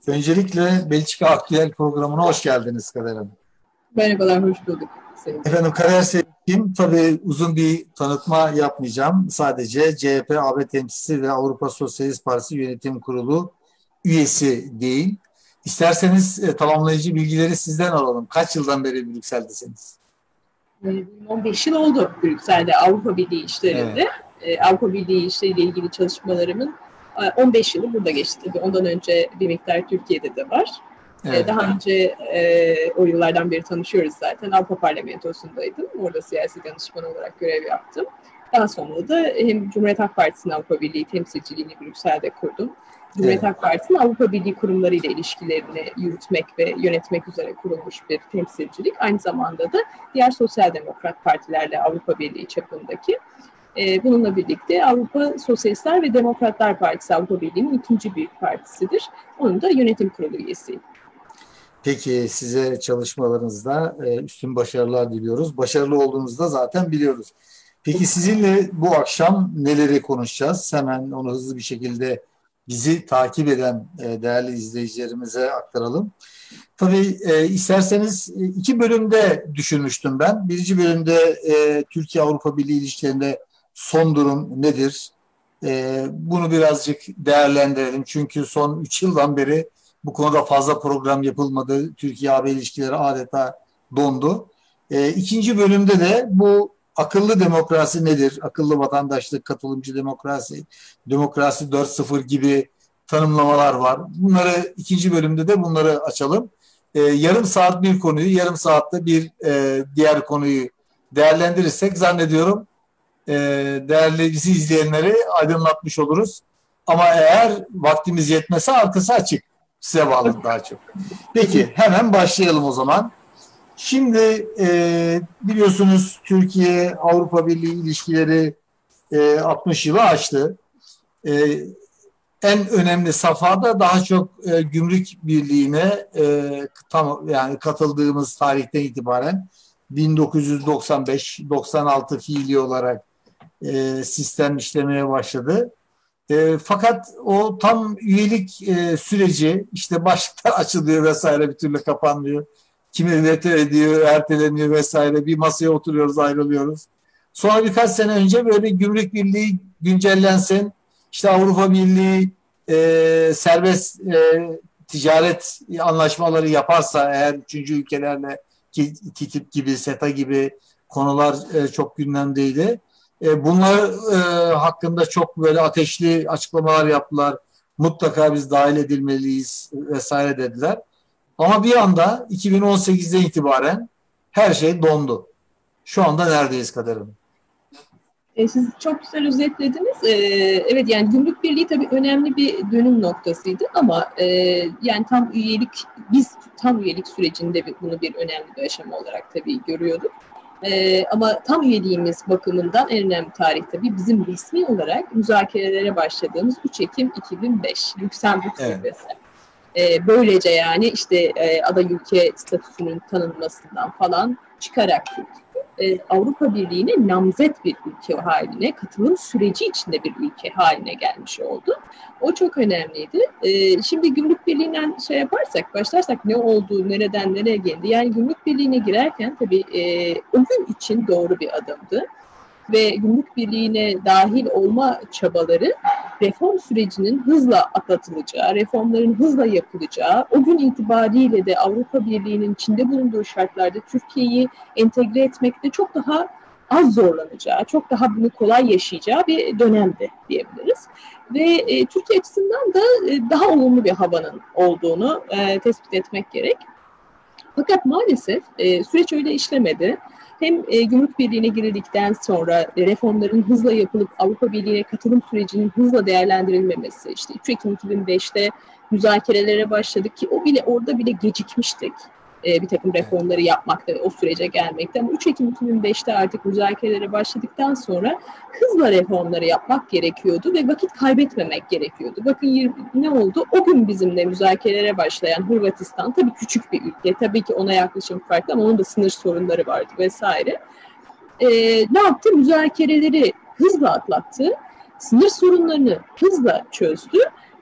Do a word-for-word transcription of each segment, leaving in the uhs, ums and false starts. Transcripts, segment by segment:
Öncelikle Belçika Aktüel programına hoş geldiniz Kader Hanım. Merhabalar, hoş bulduk. Sayın. Efendim Kader Sevim, tabii uzun bir tanıtma yapmayacağım. Sadece C H P, A B temsilcisi ve Avrupa Sosyalist Partisi Yönetim Kurulu üyesi değil. İsterseniz e, tamamlayıcı bilgileri sizden alalım. Kaç yıldan beri Brüksel'desiniz? on beş yıl oldu Brüksel'de Avrupa Birliği işlerinde. Evet. Avrupa Birliği işleriyle ilgili çalışmalarımın on beş yılı burada geçti. Tabii ondan önce bir miktar Türkiye'de de var. Evet. Daha önce e, o yıllardan beri tanışıyoruz zaten. Avrupa Parlamentosu'ndaydım. Orada siyasi danışman olarak görev yaptım. Daha sonra da hem Cumhuriyet Halk Partisi'nin Avrupa Birliği temsilciliğini Brüksel'de kurdum. Cumhuriyet evet. Halk Partisi'nin Avrupa Birliği kurumlarıyla ilişkilerini yürütmek ve yönetmek üzere kurulmuş bir temsilcilik. Aynı zamanda da diğer sosyal demokrat partilerle Avrupa Birliği çapındaki. E, bununla birlikte Avrupa Sosyalistler ve Demokratlar Partisi Avrupa Birliği'nin ikinci büyük partisidir. Onun da yönetim kurulu üyesiyim. Peki size çalışmalarınızda üstün başarılar diliyoruz. Başarılı olduğunuzda zaten biliyoruz. Peki sizinle bu akşam neleri konuşacağız? Hemen onu hızlı bir şekilde bizi takip eden değerli izleyicilerimize aktaralım. Tabii e, isterseniz iki bölümde düşünmüştüm ben. Birinci bölümde e, Türkiye-Avrupa Birliği ilişkilerinde son durum nedir? E, bunu birazcık değerlendirelim. Çünkü son üç yıldan beri bu konuda fazla program yapılmadı. Türkiye-A B ilişkileri adeta dondu. E, ikinci bölümde de bu akıllı demokrasi nedir? Akıllı vatandaşlık, katılımcı demokrasi, demokrasi dört nokta sıfır gibi tanımlamalar var. Bunları ikinci bölümde de bunları açalım. E, yarım saat bir konuyu, yarım saatte bir e, diğer konuyu değerlendirirsek zannediyorum e, değerli bizi izleyenleri aydınlatmış oluruz. Ama eğer vaktimiz yetmese arkası açık. Size bağlı daha çok. Peki hemen başlayalım o zaman. Şimdi e, biliyorsunuz Türkiye-Avrupa Birliği ilişkileri e, altmış yılı aştı. E, en önemli safhada daha çok e, gümrük birliğine e, tam yani katıldığımız tarihten itibaren bin dokuz yüz doksan beş doksan altı fiili olarak e, sistem işlemeye başladı. E, fakat o tam üyelik e, süreci işte başlıklar açılıyor vesaire bir türlü kapanmıyor. Kimi veto ediyor, erteleniyor vesaire. Bir masaya oturuyoruz, ayrılıyoruz. Sonra birkaç sene önce böyle gümrük birliği güncellensin. İşte Avrupa Birliği e, serbest e, ticaret anlaşmaları yaparsa eğer üçüncü ülkelerle TTIP gibi, SETA gibi konular e, çok gündemdeydi. E, bunlar e, hakkında çok böyle ateşli açıklamalar yaptılar. Mutlaka biz dahil edilmeliyiz vesaire dediler. Ama bir anda iki bin on sekizden itibaren her şey dondu. Şu anda neredeyiz Kader Hanım? E, siz çok güzel özetlediniz. E, evet yani gümrük birliği tabii önemli bir dönüm noktasıydı ama e, yani tam üyelik, biz tam üyelik sürecinde bunu bir önemli bir aşama olarak tabii görüyorduk. Ee, ama tam üyeliğimiz bakımından en önemli tarih tabii bizim resmi olarak müzakerelere başladığımız üç Ekim iki bin beş Lüksemburg zirvesi. Evet. Ee, böylece yani işte e, aday ülke statüsünün tanınmasından falan çıkarak e, Avrupa Birliği'ne namzet bir ülke haline, katılım süreci içinde bir ülke haline gelmiş oldu. O çok önemliydi. E, şimdi Gümrük Birliği'nden şey yaparsak, başlarsak ne oldu, nereden nereye geldi? Yani Gümrük Birliği'ne girerken tabii e, o gün için doğru bir adımdı. Ve Gümrük Birliği'ne dahil olma çabaları reform sürecinin hızla atlatılacağı, reformların hızla yapılacağı, o gün itibariyle de Avrupa Birliği'nin içinde bulunduğu şartlarda Türkiye'yi entegre etmekte çok daha az zorlanacağı, çok daha bunu kolay yaşayacağı bir dönemdi diyebiliriz. Ve e, Türkiye açısından da e, daha olumlu bir havanın olduğunu e, tespit etmek gerek. Fakat maalesef e, süreç öyle işlemedi. Hem e, Gümrük Birliği'ne girildikten sonra e, reformların hızla yapılıp Avrupa Birliği'ne katılım sürecinin hızla değerlendirilmemesi, işte üç Ekim iki bin beşte müzakerelere başladık ki o bile orada bile gecikmiştik. E, bir takım reformları yapmakta ve o sürece gelmekte. Ama üç Ekim iki bin beşte artık müzakerelere başladıktan sonra hızla reformları yapmak gerekiyordu ve vakit kaybetmemek gerekiyordu. Bakın ne oldu? O gün bizimle müzakerelere başlayan Hırvatistan tabii küçük bir ülke. Tabii ki ona yaklaşım farklı ama onun da sınır sorunları vardı vesaire. E, ne yaptı? Müzakereleri hızla atlattı. Sınır sorunlarını hızla çözdü.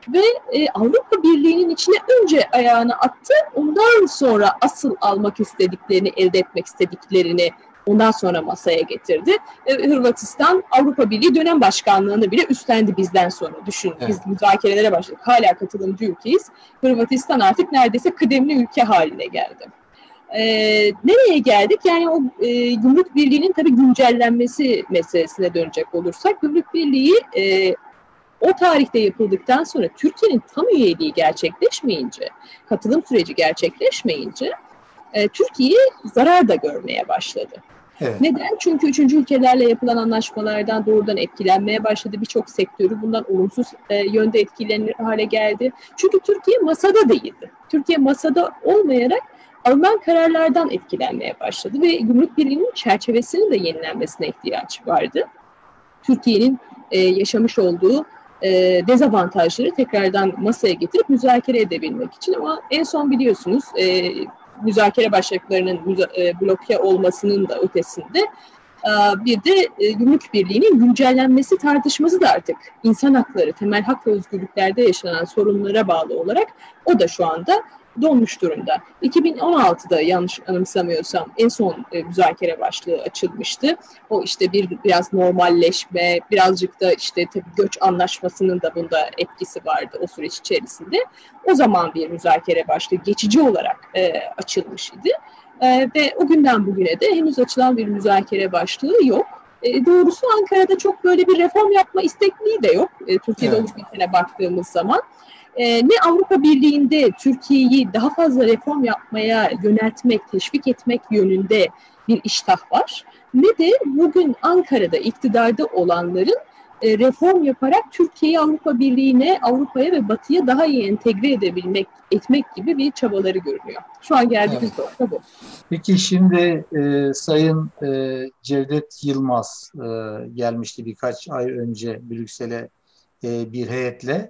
ve e, Avrupa Birliği'nin içine önce ayağını attı, ondan sonra asıl almak istediklerini, elde etmek istediklerini ondan sonra masaya getirdi. E, Hırvatistan Avrupa Birliği dönem başkanlığını bile üstlendi bizden sonra. Düşün, evet. Biz müzakerelere başladık. Hala katılımcı ülkeyiz. Hırvatistan artık neredeyse kıdemli ülke haline geldi. E, nereye geldik? Yani o e, Gümrük Birliği'nin tabii güncellenmesi meselesine dönecek olursak, Gümrük Birliği e, o tarihte yapıldıktan sonra Türkiye'nin tam üyeliği gerçekleşmeyince, katılım süreci gerçekleşmeyince e, Türkiye zarar da görmeye başladı. Evet. Neden? Çünkü üçüncü ülkelerle yapılan anlaşmalardan doğrudan etkilenmeye başladı. Birçok sektörü bundan olumsuz e, yönde etkilenir hale geldi. Çünkü Türkiye masada değildi. Türkiye masada olmayarak alınan kararlardan etkilenmeye başladı ve Gümrük Birliği'nin çerçevesinin de yenilenmesine ihtiyaç vardı. Türkiye'nin e, yaşamış olduğu e, dezavantajları tekrardan masaya getirip müzakere edebilmek için, ama en son biliyorsunuz e, müzakere başlıklarının müza- e, bloke olmasının da ötesinde e, bir de e, Gümrük Birliği'nin güncellenmesi tartışması da artık insan hakları, temel hak ve özgürlüklerde yaşanan sorunlara bağlı olarak o da şu anda donmuş durumda. iki bin on altıda yanlış anımsamıyorsam en son e, müzakere başlığı açılmıştı. O işte bir biraz normalleşme, birazcık da işte tabii göç anlaşmasının da bunda etkisi vardı o süreç içerisinde. O zaman bir müzakere başlığı geçici olarak e, açılmış idi. E, ve o günden bugüne de henüz açılan bir müzakere başlığı yok. E, doğrusu Ankara'da çok böyle bir reform yapma istekliği de yok. E, Türkiye'de evet. olup bitene baktığımız zaman. Ee, ne Avrupa Birliği'nde Türkiye'yi daha fazla reform yapmaya yöneltmek, teşvik etmek yönünde bir iştah var, ne de bugün Ankara'da iktidarda olanların e, reform yaparak Türkiye'yi Avrupa Birliği'ne, Avrupa'ya ve Batı'ya daha iyi entegre edebilmek, etmek gibi bir çabaları görünüyor. Şu an geldiğimiz evet. nokta bu. Peki şimdi e, Sayın e, Cevdet Yılmaz e, gelmişti birkaç ay önce Brüksel'e e, bir heyetle.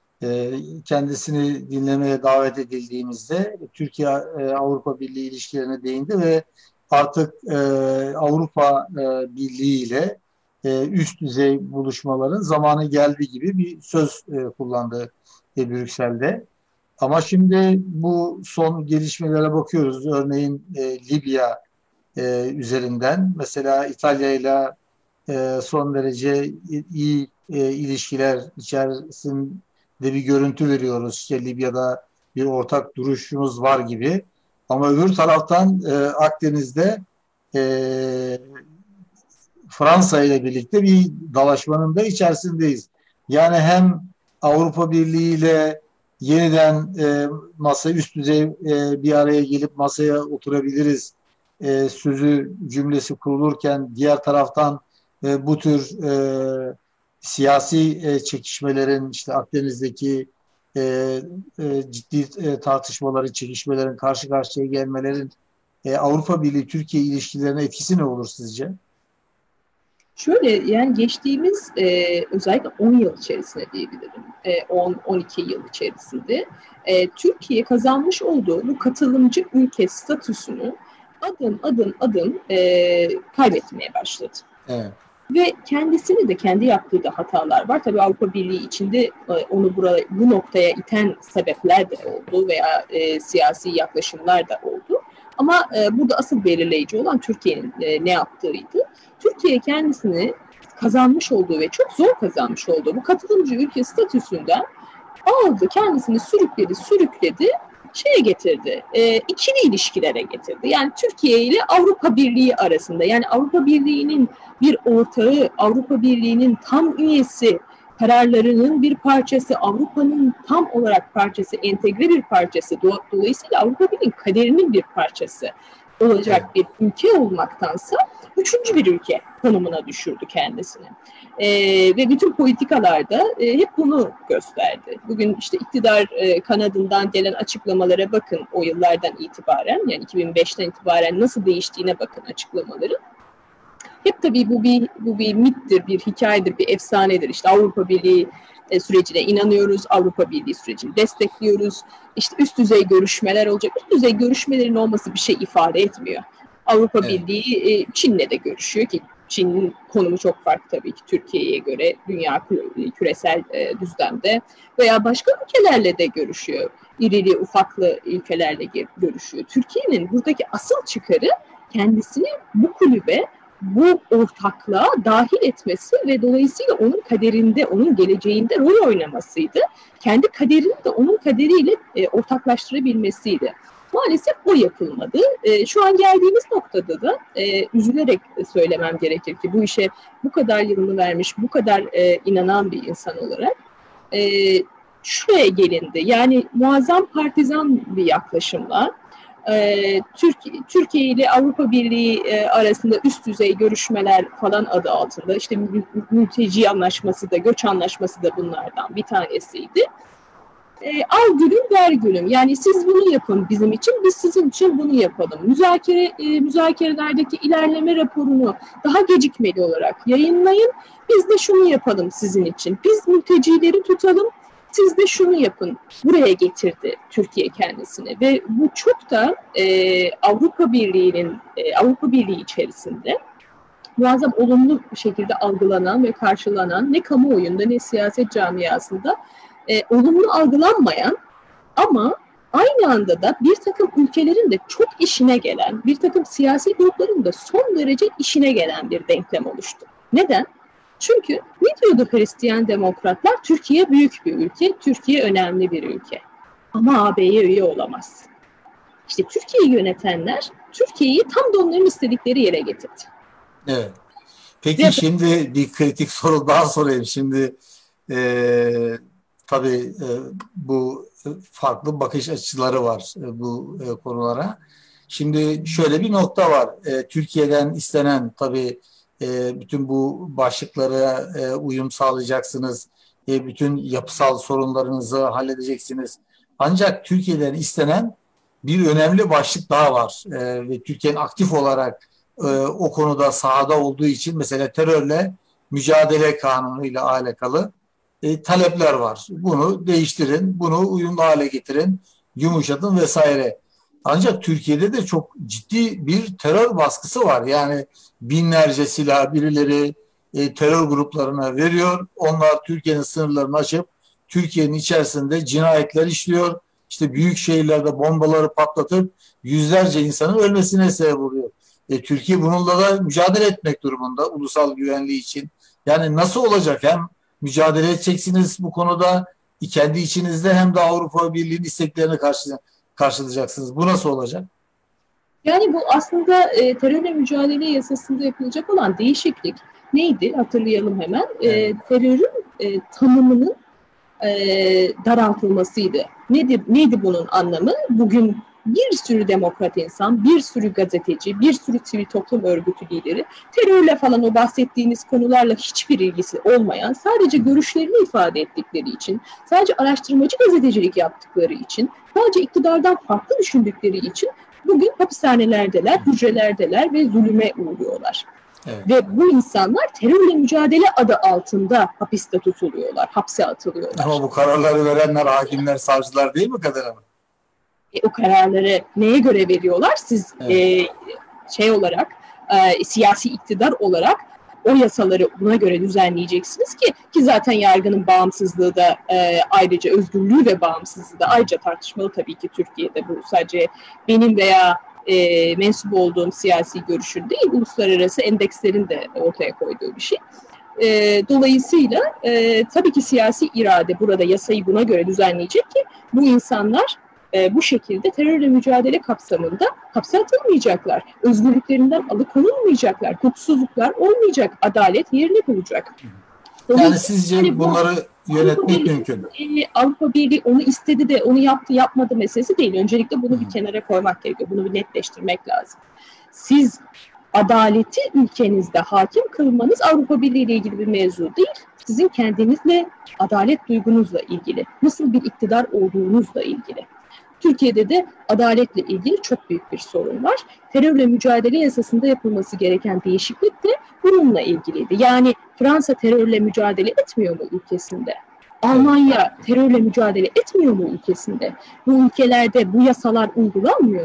Kendisini dinlemeye davet edildiğimizde Türkiye-Avrupa Birliği ilişkilerine değindi ve artık Avrupa Birliği ile üst düzey buluşmaların zamanı geldi gibi bir söz kullandı Brüksel'de. Ama şimdi bu son gelişmelere bakıyoruz. Örneğin Libya üzerinden mesela İtalya ile son derece iyi ilişkiler içerisinde de bir görüntü veriyoruz. İşte Libya'da bir ortak duruşumuz var gibi. Ama öbür taraftan e, Akdeniz'de e, Fransa ile birlikte bir dalaşmanın da içerisindeyiz. Yani hem Avrupa Birliği ile yeniden e, masa üst düzey e, bir araya gelip masaya oturabiliriz e, sözü cümlesi kurulurken diğer taraftan e, bu tür e, siyasi e, çekişmelerin, işte Akdeniz'deki e, e, ciddi e, tartışmaların, çekişmelerin, karşı karşıya gelmelerin e, Avrupa Birliği-Türkiye ilişkilerine etkisi ne olur sizce? Şöyle, yani geçtiğimiz e, özellikle on yıl içerisinde diyebilirim, e, on on iki yıl içerisinde e, Türkiye kazanmış olduğu bu katılımcı ülke statüsünü adım adım adım e, kaybetmeye başladı. Evet. Ve kendisini de kendi yaptığı da hatalar var. Tabii Avrupa Birliği içinde onu buraya, bu noktaya iten sebepler de oldu veya e, siyasi yaklaşımlar da oldu. Ama e, burada asıl belirleyici olan Türkiye'nin e, ne yaptığıydı. Türkiye kendisini kazanmış olduğu ve çok zor kazanmış olduğu bu katılımcı ülke statüsünden aldı, kendisini sürükledi, sürükledi, şeye getirdi, e, ikili ilişkilere getirdi. Yani Türkiye ile Avrupa Birliği arasında, yani Avrupa Birliği'nin bir ortağı, Avrupa Birliği'nin tam üyesi, kararlarının bir parçası, Avrupa'nın tam olarak parçası, entegre bir parçası, do- dolayısıyla Avrupa Birliği'nin kaderinin bir parçası olacak bir ülke olmaktansa üçüncü bir ülke konumuna düşürdü kendisini. Ee, ve bütün politikalarda e, hep bunu gösterdi. Bugün işte iktidar e, kanadından gelen açıklamalara bakın, o yıllardan itibaren, yani iki bin beşten itibaren nasıl değiştiğine bakın açıklamaları. Hep tabii bu bir bu bir mittir, bir hikayedir, bir efsanedir. İşte Avrupa Birliği e, sürecine inanıyoruz, Avrupa Birliği sürecini destekliyoruz. İşte üst düzey görüşmeler olacak. Üst düzey görüşmelerin olması bir şey ifade etmiyor. Avrupa evet. Birliği e, Çin'le de görüşüyor ki Çin'in konumu çok farklı tabii ki Türkiye'ye göre dünya küresel e, düzlemde veya başka ülkelerle de görüşüyor. İrili ufaklı ülkelerle görüşüyor. Türkiye'nin buradaki asıl çıkarı kendisini bu kulübe, bu ortaklığa dahil etmesi ve dolayısıyla onun kaderinde, onun geleceğinde rol oynamasıydı. Kendi kaderini de onun kaderiyle e, ortaklaştırabilmesiydi. Maalesef o yapılmadı. E, şu an geldiğimiz noktada da e, üzülerek söylemem gerekir ki bu işe bu kadar yılını vermiş, bu kadar e, inanan bir insan olarak e, şuraya gelindi. Yani muazzam partizan bir yaklaşımla e, Türkiye, Türkiye ile Avrupa Birliği e, arasında üst düzey görüşmeler falan adı altında işte mülteci anlaşması da, göç anlaşması da bunlardan bir tanesiydi. E, al gülüm ver gülüm. Yani siz bunu yapın bizim için, biz sizin için bunu yapalım. Müzakere e, müzakerelerdeki ilerleme raporunu daha gecikmeli olarak yayınlayın. Biz de şunu yapalım sizin için. Biz mültecileri tutalım, siz de şunu yapın. Buraya getirdi Türkiye kendisini ve bu çok da e, Avrupa Birliği'nin e, Avrupa Birliği içerisinde muazzam olumlu bir şekilde algılanan ve karşılanan ne kamuoyunda ne siyaset camiasında E, olumlu algılanmayan ama aynı anda da bir takım ülkelerin de çok işine gelen, bir takım siyasi grupların da son derece işine gelen bir denklem oluştu. Neden? Çünkü ne diyordu Hristiyan demokratlar? Türkiye büyük bir ülke, Türkiye önemli bir ülke. Ama A B'ye üye olamaz. İşte Türkiye'yi yönetenler, Türkiye'yi tam da onların istedikleri yere getirdi. Evet. Peki Ve, şimdi bir kritik soru daha sorayım. Şimdi eee Tabii e, bu farklı bakış açıları var e, bu e, konulara. Şimdi şöyle bir nokta var. E, Türkiye'den istenen tabii e, bütün bu başlıklara e, uyum sağlayacaksınız. E, bütün yapısal sorunlarınızı halledeceksiniz. Ancak Türkiye'den istenen bir önemli başlık daha var. E, ve Türkiye'nin aktif olarak e, o konuda sahada olduğu için mesela terörle mücadele kanunu ile alakalı E, talepler var. Bunu değiştirin, bunu uyumlu hale getirin, yumuşatın vesaire. Ancak Türkiye'de de çok ciddi bir terör baskısı var. Yani binlerce silah birileri e, terör gruplarına veriyor. Onlar Türkiye'nin sınırlarını aşıp Türkiye'nin içerisinde cinayetler işliyor. İşte büyük şehirlerde bombaları patlatıp yüzlerce insanın ölmesine sebep oluyor. E, Türkiye bununla da mücadele etmek durumunda ulusal güvenliği için. Yani nasıl olacak? Hem mücadele edeceksiniz bu konuda kendi içinizde hem de Avrupa Birliği'nin isteklerini karşılayacaksınız. Bu nasıl olacak? Yani bu aslında e, terörle mücadele yasasında yapılacak olan değişiklik neydi? Hatırlayalım hemen. Evet. E, terörün e, tanımının e, daraltılmasıydı. Nedir, neydi bunun anlamı? Bugün bir sürü demokrat insan, bir sürü gazeteci, bir sürü sivil toplum örgütü lideri, terörle falan o bahsettiğiniz konularla hiçbir ilgisi olmayan, sadece görüşlerini ifade ettikleri için, sadece araştırmacı gazetecilik yaptıkları için, sadece iktidardan farklı düşündükleri için bugün hapishanelerdeler, hücrelerdeler ve zulüme uğruyorlar. Evet. Ve bu insanlar terörle mücadele adı altında hapiste tutuluyorlar, hapse atılıyorlar. Ama bu kararları verenler hakimler, savcılar değil mi Kader Hanım? E, o kararları neye göre veriyorlar? Siz evet. e, şey olarak, e, siyasi iktidar olarak o yasaları buna göre düzenleyeceksiniz ki ki zaten yargının bağımsızlığı da e, ayrıca özgürlüğü ve bağımsızlığı da ayrıca tartışmalı tabii ki Türkiye'de. Bu sadece benim veya e, mensup olduğum siyasi görüşün değil, uluslararası endekslerin de ortaya koyduğu bir şey. E, dolayısıyla e, tabii ki siyasi irade burada yasayı buna göre düzenleyecek ki bu insanlar bu şekilde terörle mücadele kapsamında hapse atılmayacaklar. Özgürlüklerinden alıkonulmayacaklar. Hukuksuzluklar olmayacak. Adalet yerini bulacak. Yani sizce yani bunları bu, yönetmek Avrupa mümkün. Birliği, Avrupa Birliği onu istedi de onu yaptı yapmadı meselesi değil. Öncelikle bunu bir kenara koymak gerekiyor. Bunu bir netleştirmek lazım. Siz adaleti ülkenizde hakim kılmanız Avrupa Birliği ile ilgili bir mevzu değil. Sizin kendinizle, adalet duygunuzla ilgili. Nasıl bir iktidar olduğunuzla ilgili. Türkiye'de de adaletle ilgili çok büyük bir sorun var. Terörle mücadele yasasında yapılması gereken değişiklik de bununla ilgiliydi. Yani Fransa terörle mücadele etmiyor mu ülkesinde? Almanya terörle mücadele etmiyor mu ülkesinde? Bu ülkelerde bu yasalar uygulanmıyor mu?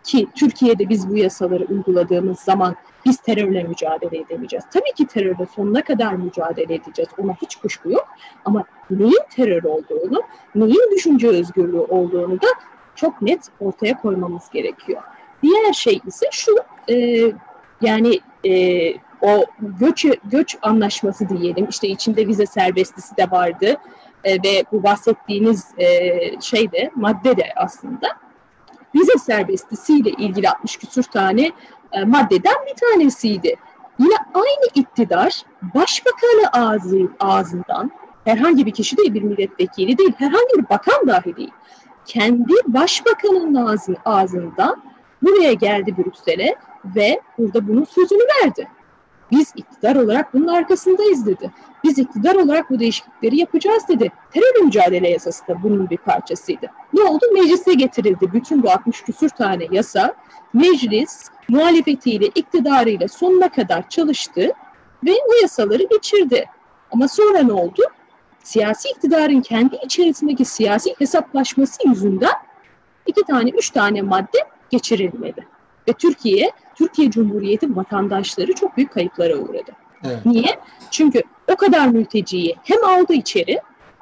ki Türkiye'de biz bu yasaları uyguladığımız zaman biz terörle mücadele edemeyeceğiz. Tabii ki terörle sonuna kadar mücadele edeceğiz. Ona hiç kuşku yok. Ama neyin terör olduğunu, neyin düşünce özgürlüğü olduğunu da çok net ortaya koymamız gerekiyor. Diğer şey ise şu, e, yani e, o göç, göç anlaşması diyelim, işte içinde vize serbestisi de vardı e, ve bu bahsettiğiniz e, şey de, madde de aslında vize serbestisiyle ilgili altmış küsur tane e, maddeden bir tanesiydi. Yine aynı iktidar başbakanı ağzı, ağzından, herhangi bir kişi değil, bir milletvekili değil, herhangi bir bakan dahi değil, kendi başbakanının ağzı, ağzından buraya geldi Brüksel'e ve burada bunun sözünü verdi. Biz iktidar olarak bunun arkasındayız dedi. Biz iktidar olarak bu değişiklikleri yapacağız dedi. Terör mücadele yasası da bunun bir parçasıydı. Ne oldu? Meclise getirildi. Bütün bu altmış küsur tane yasa, meclis muhalefetiyle, iktidarıyla sonuna kadar çalıştı ve bu yasaları geçirdi. Ama sonra ne oldu? Siyasi iktidarın kendi içerisindeki siyasi hesaplaşması yüzünden iki tane, üç tane madde geçirilmedi. Ve Türkiye, Türkiye Cumhuriyeti vatandaşları çok büyük kayıplara uğradı. Evet. Niye? Çünkü o kadar mülteciyi hem aldı içeri,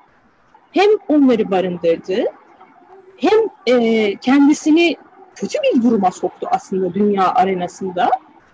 hem onları barındırdı, hem e, kendisini kötü bir duruma soktu aslında dünya arenasında,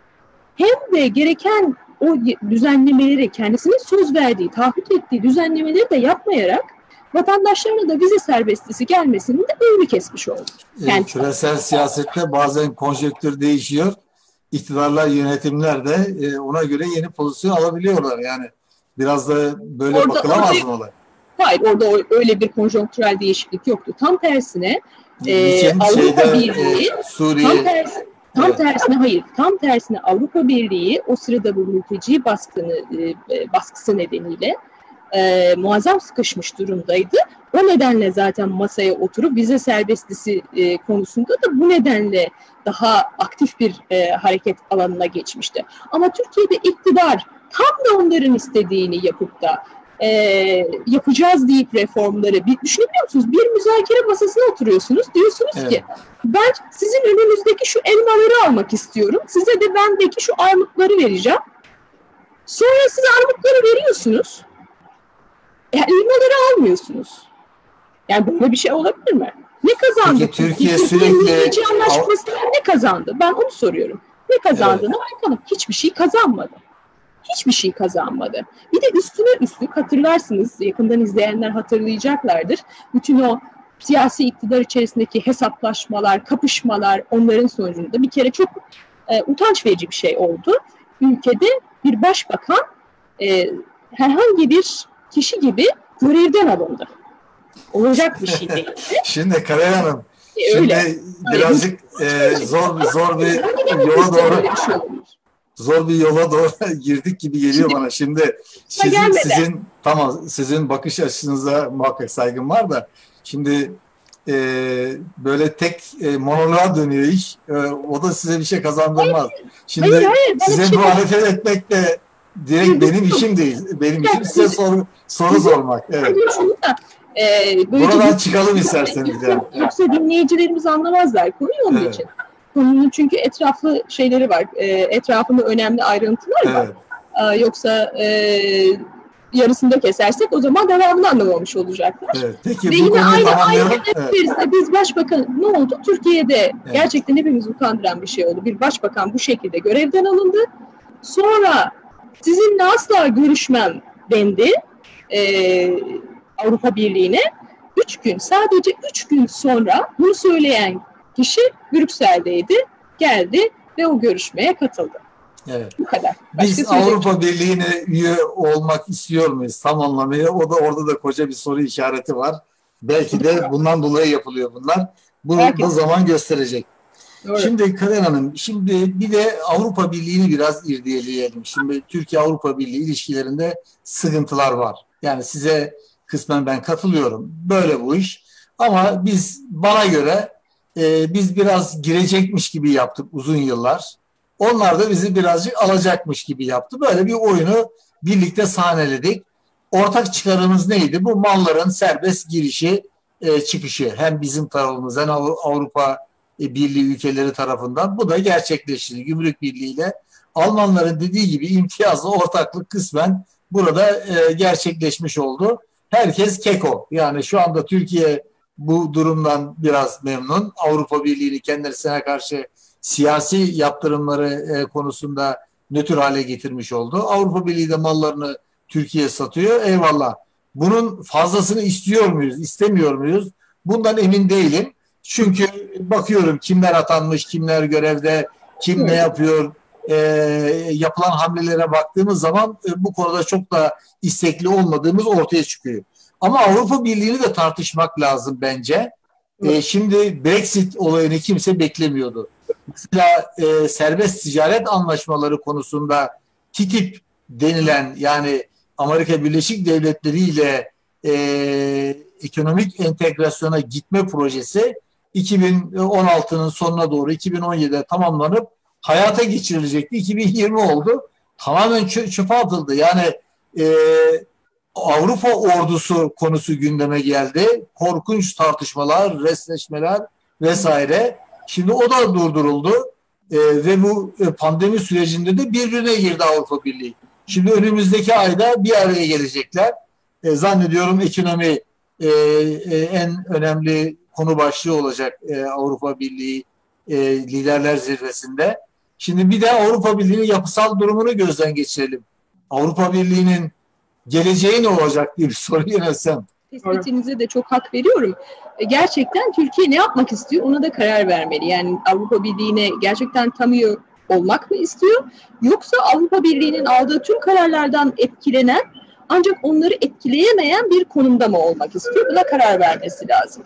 hem de gereken o düzenlemeleri, kendisine söz verdiği, taahhüt ettiği düzenlemeleri de yapmayarak vatandaşlarına da vize serbestisi gelmesinin de önünü kesmiş oldu. Yani, küresel siyasette bazen konjektür değişiyor. İktidarlar, yönetimler de e, ona göre yeni pozisyon alabiliyorlar. Yani biraz da böyle orada, bakılamaz orada, mı olay? Hayır, orada öyle bir konjonktürel değişiklik yoktu. Tam tersine e, Avrupa şeyde, Birliği e, Suriye, tam, tersi, tam evet. tersine hayır, tam tersine Avrupa Birliği o sırada bu mülteci baskını e, baskısı nedeniyle E, muazzam sıkışmış durumdaydı. O nedenle zaten masaya oturup vize serbestisi e, konusunda da bu nedenle daha aktif bir e, hareket alanına geçmişti. Ama Türkiye'de iktidar tam da onların istediğini yapıp da e, yapacağız deyip reformları bir, düşünebiliyor musunuz? Bir müzakere masasına oturuyorsunuz. Diyorsunuz evet. ki ben sizin önünüzdeki şu elmaları almak istiyorum. Size de bendeki şu armutları vereceğim. Sonra siz armutları veriyorsunuz. Yani elmaları almıyorsunuz. Yani böyle bir şey olabilir mi? Ne kazandı? Peki, Türkiye sürekli mülteci anlaşmasında ne kazandı? Ben onu soruyorum. Ne kazandığını evet. bakalım. Hiçbir şey kazanmadı. Hiçbir şey kazanmadı. Bir de üstüne üstlük hatırlarsınız, yakından izleyenler hatırlayacaklardır. Bütün o siyasi iktidar içerisindeki hesaplaşmalar, kapışmalar, onların sonucunda bir kere çok e, utanç verici bir şey oldu. Ülkede bir başbakan e, herhangi bir kişi gibi görevden alındı. Olacak bir şey değil. Şimdi Karay Hanım, e, şimdi öyle. birazcık e, zor zor bir yola doğru zor bir yola doğru girdik gibi geliyor şimdi, bana. Şimdi sizin, sizin tamam sizin bakış açınıza muhakkak saygım var da şimdi e, böyle tek e, monoloğa dönüyor iş. E, o da size bir şey kazandırmaz. Hayır, şimdi hayır, hayır, size şey muhalefet etmek de direkt benim işim değil. Benim işim size soru, soru sormak. Evet. Ee, Buradan çıkalım isterseniz. Yani. Yoksa dinleyicilerimiz anlamazlar konuyu onun evet. için. Konunun çünkü etraflı şeyleri var. E, etrafında önemli ayrıntılar var. Evet. E, yoksa e, yarısında kesersek o zaman devamını anlamamış olacaklar. Evet. Peki, ve yine aynı aynı evet. biz başbakan ne oldu? Türkiye'de evet. gerçekten hepimizi utandıran bir şey oldu. Bir başbakan bu şekilde görevden alındı. Sonra sizinle asla görüşmem dendi e, Avrupa Birliği'ne. Üç gün, sadece üç gün sonra bunu söyleyen kişi Brüksel'deydi, geldi ve o görüşmeye katıldı. Evet. Bu kadar. Başka Biz Avrupa Birliği'ne üye olmak istiyor muyuz tam anlamıyla? O da orada da koca bir soru işareti var. Belki de bundan dolayı yapılıyor bunlar. Bunu bu zaman gösterecek. Doğru. Şimdi Kader Hanım, şimdi bir de Avrupa Birliği'ni biraz irdeleyelim. Şimdi Türkiye-Avrupa Birliği ilişkilerinde sıkıntılar var. Yani size kısmen ben katılıyorum. Böyle bu iş. Ama biz bana göre e, biz biraz girecekmiş gibi yaptık uzun yıllar. Onlar da bizi birazcık alacakmış gibi yaptı. Böyle bir oyunu birlikte sahneledik. Ortak çıkarımız neydi? Bu malların serbest girişi, e, çıkışı. Hem bizim tarafımız hem Avrupa e, Birliği ülkeleri tarafından. Bu da gerçekleşti. Gümrük Birliği'yle Almanların dediği gibi imtiyazlı ortaklık kısmen burada e, gerçekleşmiş oldu. Herkes keko. Yani şu anda Türkiye bu durumdan biraz memnun. Avrupa Birliği'ni kendisine karşı siyasi yaptırımları e, konusunda nötr hale getirmiş oldu. Avrupa Birliği de mallarını Türkiye satıyor. Eyvallah. Bunun fazlasını istiyor muyuz, istemiyor muyuz? Bundan emin değilim. Çünkü bakıyorum kimler atanmış, kimler görevde, kim ne yapıyor, e, yapılan hamlelere baktığımız zaman e, bu konuda çok da istekli olmadığımız ortaya çıkıyor. Ama Avrupa Birliği'ni de tartışmak lazım bence. E, şimdi Brexit olayını kimse beklemiyordu. Mesela e, serbest ticaret anlaşmaları konusunda T T I P denilen, yani Amerika Birleşik Devletleri ile e, ekonomik entegrasyona gitme projesi iki bin on altının sonuna doğru iki bin on yedide tamamlanıp hayata geçirilecekti. iki bin yirmi oldu. Tamamen çö- çöpe atıldı. Yani e, Avrupa ordusu konusu gündeme geldi. Korkunç tartışmalar, resleşmeler vesaire. Şimdi o da durduruldu. E, ve bu pandemi sürecinde de birbirine girdi Avrupa Birliği. Şimdi önümüzdeki ayda bir araya gelecekler. E, zannediyorum ekonomi e, e, en önemli konu başlığı olacak e, Avrupa Birliği e, Liderler Zirvesi'nde. Şimdi bir de Avrupa Birliği'nin yapısal durumunu gözden geçirelim. Avrupa Birliği'nin geleceği ne olacak diye bir soru yönelsem. Tespitinize de çok hak veriyorum. Gerçekten Türkiye ne yapmak istiyor ona da karar vermeli. Yani Avrupa Birliği'ne gerçekten tanıyor olmak mı istiyor? Yoksa Avrupa Birliği'nin aldığı tüm kararlardan etkilenen ancak onları etkileyemeyen bir konumda mı olmak istiyor? Buna karar vermesi lazım.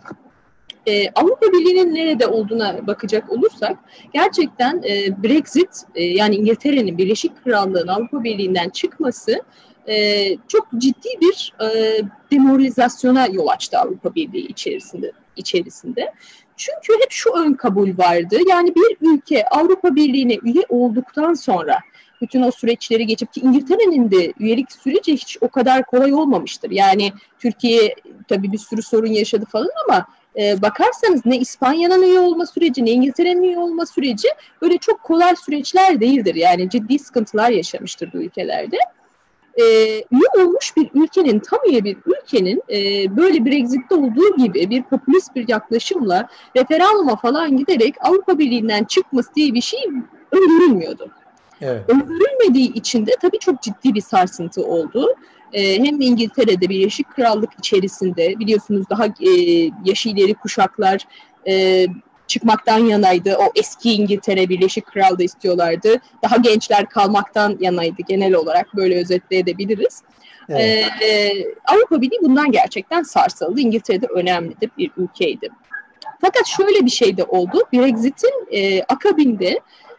Ee, Avrupa Birliği'nin nerede olduğuna bakacak olursak gerçekten e, Brexit e, yani İngiltere'nin Birleşik Krallığı'nın Avrupa Birliği'nden çıkması e, çok ciddi bir e, demoralizasyona yol açtı Avrupa Birliği içerisinde. içerisinde. Çünkü hep şu ön kabul vardı. Yani bir ülke Avrupa Birliği'ne üye olduktan sonra bütün o süreçleri geçip ki İngiltere'nin de üyelik süreci hiç o kadar kolay olmamıştır. Yani Türkiye tabii bir sürü sorun yaşadı falan ama e, bakarsanız ne İspanya'nın üye olma süreci ne İngiltere'nin üye olma süreci böyle çok kolay süreçler değildir. Yani ciddi sıkıntılar yaşamıştır bu ülkelerde. E, üye olmuş bir ülkenin, tam üye bir ülkenin e, böyle Brexit'te olduğu gibi bir popülist bir yaklaşımla referanduma falan giderek Avrupa Birliği'nden çıkması diye bir şey öngörülmüyordu. Evet. Öngörülmediği için de tabii çok ciddi bir sarsıntı oldu. Ee, hem İngiltere'de Birleşik Krallık içerisinde biliyorsunuz daha e, yaşı ileri kuşaklar e, çıkmaktan yanaydı. O eski İngiltere Birleşik Krallığı istiyorlardı. Daha gençler kalmaktan yanaydı genel olarak, böyle özetleyebiliriz. Evet. Ee, Avrupa Birliği bundan gerçekten sarsıldı. İngiltere'de önemli bir ülkeydi. Fakat şöyle bir şey de oldu. Brexit'in e, akabinde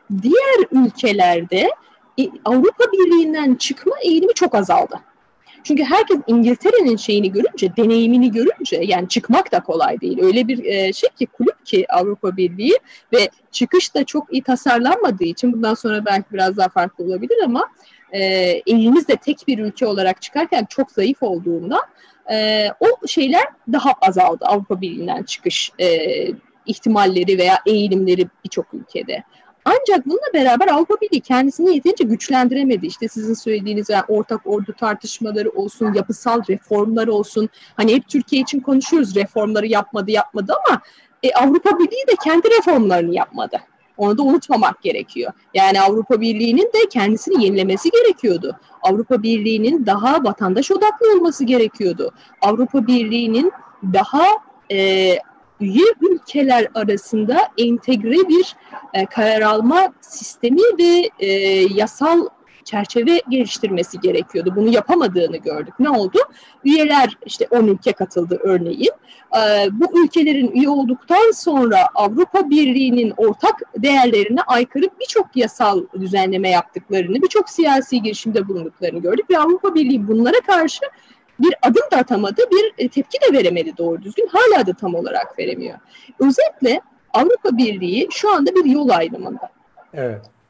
diğer ülkelerde Avrupa Birliği'nden çıkma eğilimi çok azaldı. Çünkü herkes İngiltere'nin şeyini görünce, deneyimini görünce, yani çıkmak da kolay değil. Öyle bir e, şey ki, kulüp ki Avrupa Birliği ve çıkış da çok iyi tasarlanmadığı için bundan sonra belki biraz daha farklı olabilir ama e, elimizde tek bir ülke olarak çıkarken çok zayıf olduğundan e, o şeyler daha azaldı. Avrupa Birliği'nden çıkış e, ihtimalleri veya eğilimleri birçok ülkede. Ancak bununla beraber Avrupa Birliği kendisini yeterince güçlendiremedi. İşte sizin söylediğiniz yani ortak ordu tartışmaları olsun, yapısal reformlar olsun. Hani hep Türkiye için konuşuyoruz, reformları yapmadı yapmadı ama e, Avrupa Birliği de kendi reformlarını yapmadı. Onu da unutmamak gerekiyor. Yani Avrupa Birliği'nin de kendisini yenilemesi gerekiyordu. Avrupa Birliği'nin daha vatandaş odaklı olması gerekiyordu. Avrupa Birliği'nin daha e, üye ülkeler arasında entegre bir e, karar alma sistemi ve e, yasal çerçeve geliştirmesi gerekiyordu. Bunu yapamadığını gördük. Ne oldu? Üyeler, işte on ülke katıldı örneğin. E, bu ülkelerin üye olduktan sonra Avrupa Birliği'nin ortak değerlerine aykırı birçok yasal düzenleme yaptıklarını, birçok siyasi girişimde bulunduklarını gördük ve Avrupa Birliği bunlara karşı bir adım da atamadı, bir tepki de veremedi doğru düzgün. Hala da tam olarak veremiyor. Özetle Avrupa Birliği şu anda bir yol ayrımında. Evet.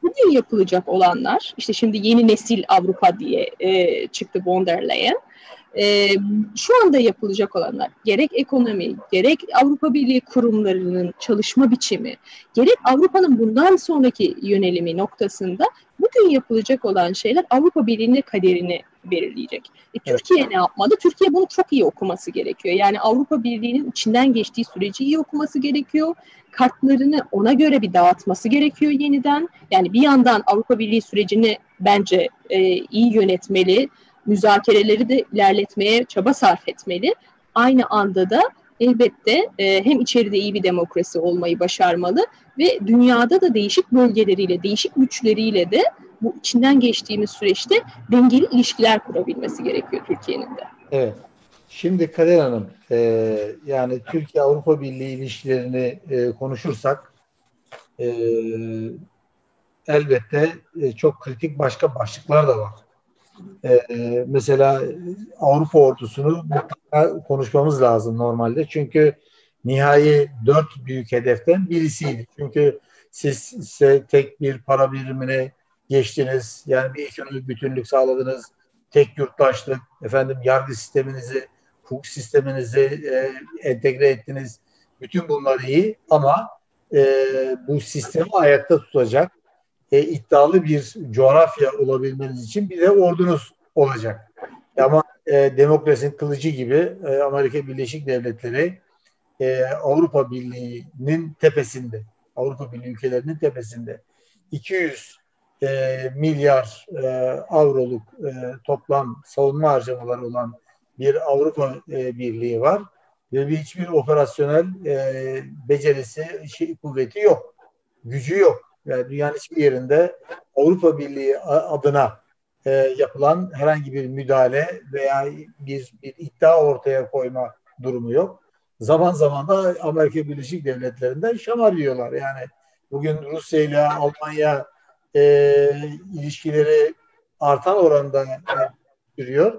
bugün yapılacak olanlar, işte şimdi yeni nesil Avrupa diye e, çıktı von der Leyen. Ee, şu anda yapılacak olanlar gerek ekonomi, gerek Avrupa Birliği kurumlarının çalışma biçimi, gerek Avrupa'nın bundan sonraki yönelimi noktasında bugün yapılacak olan şeyler Avrupa Birliği'nin kaderini belirleyecek. E, Evet. Türkiye ne yapmalı? Türkiye bunu çok iyi okuması gerekiyor. Yani Avrupa Birliği'nin içinden geçtiği süreci iyi okuması gerekiyor. Kartlarını ona göre bir dağıtması gerekiyor yeniden. Yani bir yandan Avrupa Birliği sürecini bence e, iyi yönetmeli, müzakereleri de ilerletmeye çaba sarf etmeli. Aynı anda da elbette e, hem içeride iyi bir demokrasi olmayı başarmalı ve dünyada da değişik bölgeleriyle, değişik güçleriyle de bu içinden geçtiğimiz süreçte dengeli ilişkiler kurabilmesi gerekiyor Türkiye'nin de. Evet. Şimdi Kader Hanım, e, yani Türkiye-Avrupa Birliği ilişkilerini e, konuşursak e, elbette e, çok kritik başka başlıklar da var. E, e, mesela Avrupa ordusunu mutlaka konuşmamız lazım normalde. Çünkü nihai dört büyük hedeften birisiydi. Çünkü siz size tek bir para birimine geçtiniz. Yani bir ekonomik bütünlük sağladınız. Tek yurttaşlık, efendim yargı sisteminizi, hukuk sisteminizi e, entegre ettiniz. Bütün bunlar iyi ama e, bu sistemi ayakta tutacak e, iddialı bir coğrafya olabilmeniz için bir de ordunuz olacak. Ama e, demokrasinin kılıcı gibi e, Amerika Birleşik Devletleri e, Avrupa Birliği'nin tepesinde. Avrupa Birliği ülkelerinin tepesinde. iki yüz e, milyar e, avroluk e, toplam savunma harcamaları olan bir Avrupa e, Birliği var ve bir hiçbir operasyonel e, becerisi, şey, kuvveti yok. Gücü yok. Yani dünyanın hiçbir yerinde Avrupa Birliği adına e, yapılan herhangi bir müdahale veya bir, bir iddia ortaya koyma durumu yok. Zaman zaman da Amerika Birleşik Devletleri'nden şamar yiyorlar. Yani bugün Rusya ile Almanya e, ilişkileri artan oranda e, sürüyor.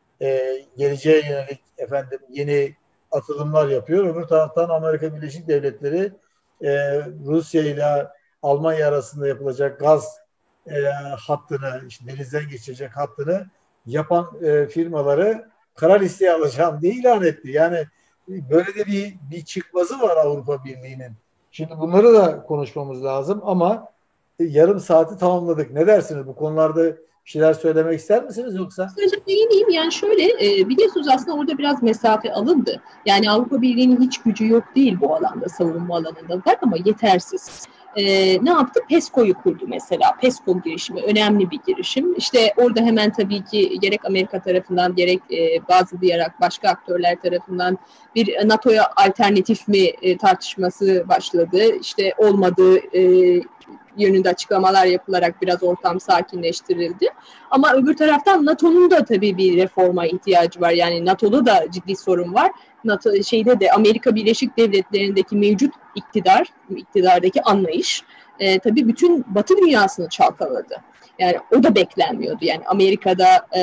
E, geleceğe yönelik efendim yeni atılımlar yapıyor. Öbür taraftan Amerika Birleşik Devletleri e, Rusya ile Almanya arasında yapılacak gaz e, hattını, işte denizden geçirecek hattını yapan e, firmaları kara listeye alacağım diye ilan etti. Yani böyle de bir, bir çıkmazı var Avrupa Birliği'nin. Şimdi bunları da konuşmamız lazım ama e, yarım saati tamamladık. Ne dersiniz? Bu konularda bir şeyler söylemek ister misiniz yoksa? Sadece değineyim. Yani şöyle e, biliyorsunuz aslında orada biraz mesafe alındı. Yani Avrupa Birliği'nin hiç gücü yok değil bu alanda, savunma alanında var ama yetersiz. E, ne yaptı? PESCO'yu kurdu mesela. PESCO girişimi önemli bir girişim. İşte orada hemen tabii ki gerek Amerika tarafından gerek e, bazı diğer başka aktörler tarafından bir NATO'ya alternatif mi e, tartışması başladı. İşte olmadığı e, yönünde açıklamalar yapılarak biraz ortam sakinleştirildi. Ama öbür taraftan NATO'nun da tabii bir reforma ihtiyacı var. Yani NATO'da da ciddi sorun var. NATO şeyde de Amerika Birleşik Devletleri'ndeki mevcut iktidar, iktidardaki anlayış e, tabii bütün Batı dünyasını çalkaladı. Yani o da beklenmiyordu. Yani Amerika'da e,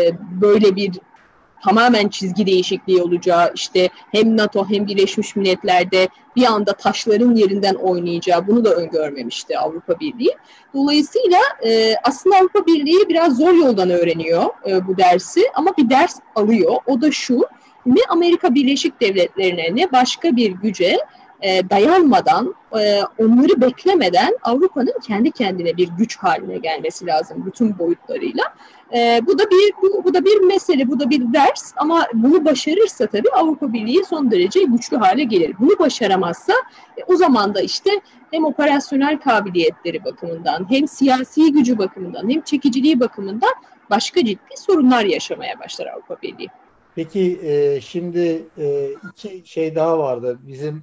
böyle bir tamamen çizgi değişikliği olacağı, işte hem NATO hem Birleşmiş Milletler'de bir anda taşların yerinden oynayacağı, bunu da öngörmemişti Avrupa Birliği. Dolayısıyla e, aslında Avrupa Birliği biraz zor yoldan öğreniyor e, bu dersi ama bir ders alıyor. O da şu, ne Amerika Birleşik Devletleri'ne ne başka bir güce e, dayanmadan, e, onları beklemeden Avrupa'nın kendi kendine bir güç haline gelmesi lazım bütün boyutlarıyla. E, bu da bir bu, bu da bir mesele, bu da bir ders ama bunu başarırsa tabii Avrupa Birliği son derece güçlü hale gelir. Bunu başaramazsa e, o zaman da işte hem operasyonel kabiliyetleri bakımından hem siyasi gücü bakımından hem çekiciliği bakımından başka ciddi sorunlar yaşamaya başlar Avrupa Birliği. Peki e, şimdi e, iki şey daha vardı. Bizim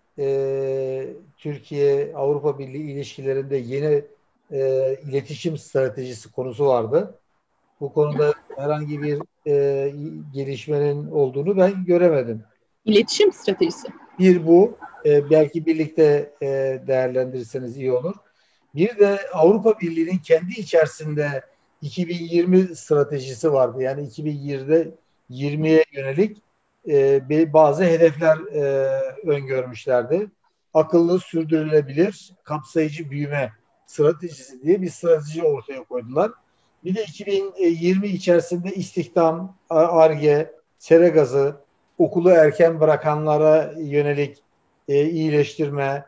e, Türkiye-Avrupa Birliği ilişkilerinde yeni e, iletişim stratejisi konusu vardı. Bu konuda herhangi bir e, gelişmenin olduğunu ben göremedim. İletişim stratejisi. Bir bu, e, belki birlikte e, değerlendirirseniz iyi olur. Bir de Avrupa Birliği'nin kendi içerisinde iki bin yirmi stratejisi vardı. Yani iki bin yirmide yirmiye yönelik e, bazı hedefler e, öngörmüşlerdi. Akıllı, sürdürülebilir, kapsayıcı büyüme stratejisi diye bir strateji ortaya koydular. Bir de iki bin yirmi içerisinde istihdam, Ar-Ge, sera gazı, okulu erken bırakanlara yönelik e, iyileştirme,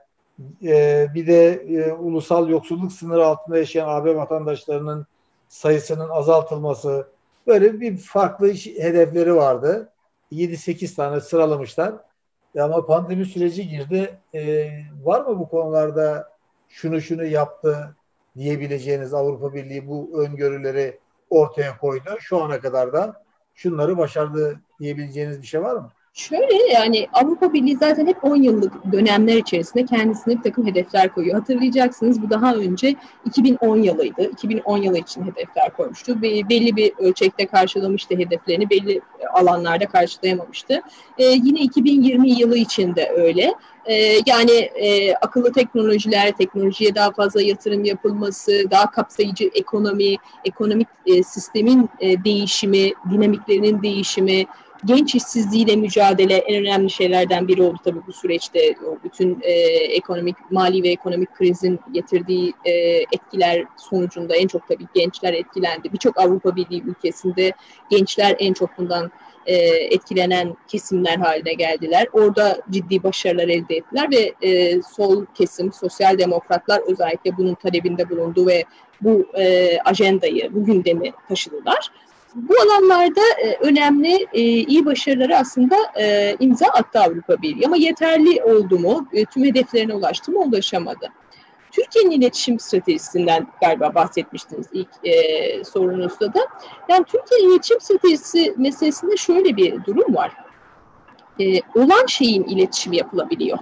e, bir de e, ulusal yoksulluk sınırı altında yaşayan A B vatandaşlarının sayısının azaltılması, böyle bir farklı iş, hedefleri vardı. yedi sekiz tane sıralamışlar. Ama pandemi süreci girdi. E, var mı bu konularda şunu şunu yaptı diyebileceğiniz, Avrupa Birliği bu öngörüleri ortaya koydu. Şu ana kadar da şunları başardı diyebileceğiniz bir şey var mı? Şöyle, yani Avrupa Birliği zaten hep on yıllık dönemler içerisinde kendisine bir takım hedefler koyuyor. Hatırlayacaksınız, bu daha önce iki bin on yılıydı. iki bin on yılı için hedefler koymuştu. Belli bir ölçekte karşılamıştı hedeflerini, belli alanlarda karşılayamamıştı. Ee, yine iki bin yirmi yılı için de öyle. Ee, yani e, akıllı teknolojiler, teknolojiye daha fazla yatırım yapılması, daha kapsayıcı ekonomi, ekonomik e, sistemin e, değişimi, dinamiklerinin değişimi, genç işsizliğiyle mücadele en önemli şeylerden biri oldu tabii bu süreçte. O bütün e, ekonomik, mali ve ekonomik krizin getirdiği e, etkiler sonucunda en çok tabii gençler etkilendi. Birçok Avrupa Birliği ülkesinde gençler en çok bundan e, etkilenen kesimler haline geldiler. Orada ciddi başarılar elde ettiler ve e, sol kesim, sosyal demokratlar özellikle bunun talebinde bulundu ve bu e, ajandayı, bu gündemi taşıdılar. Bu alanlarda e, önemli, e, iyi başarıları aslında e, imza attı Avrupa Birliği. Ama yeterli oldu mu, e, tüm hedeflerine ulaştı mı, ulaşamadı. Türkiye'nin iletişim stratejisinden galiba bahsetmiştiniz ilk e, sorunuzda da. Yani Türkiye'nin iletişim stratejisi meselesinde şöyle bir durum var. E, olan şeyin iletişimi yapılabiliyor.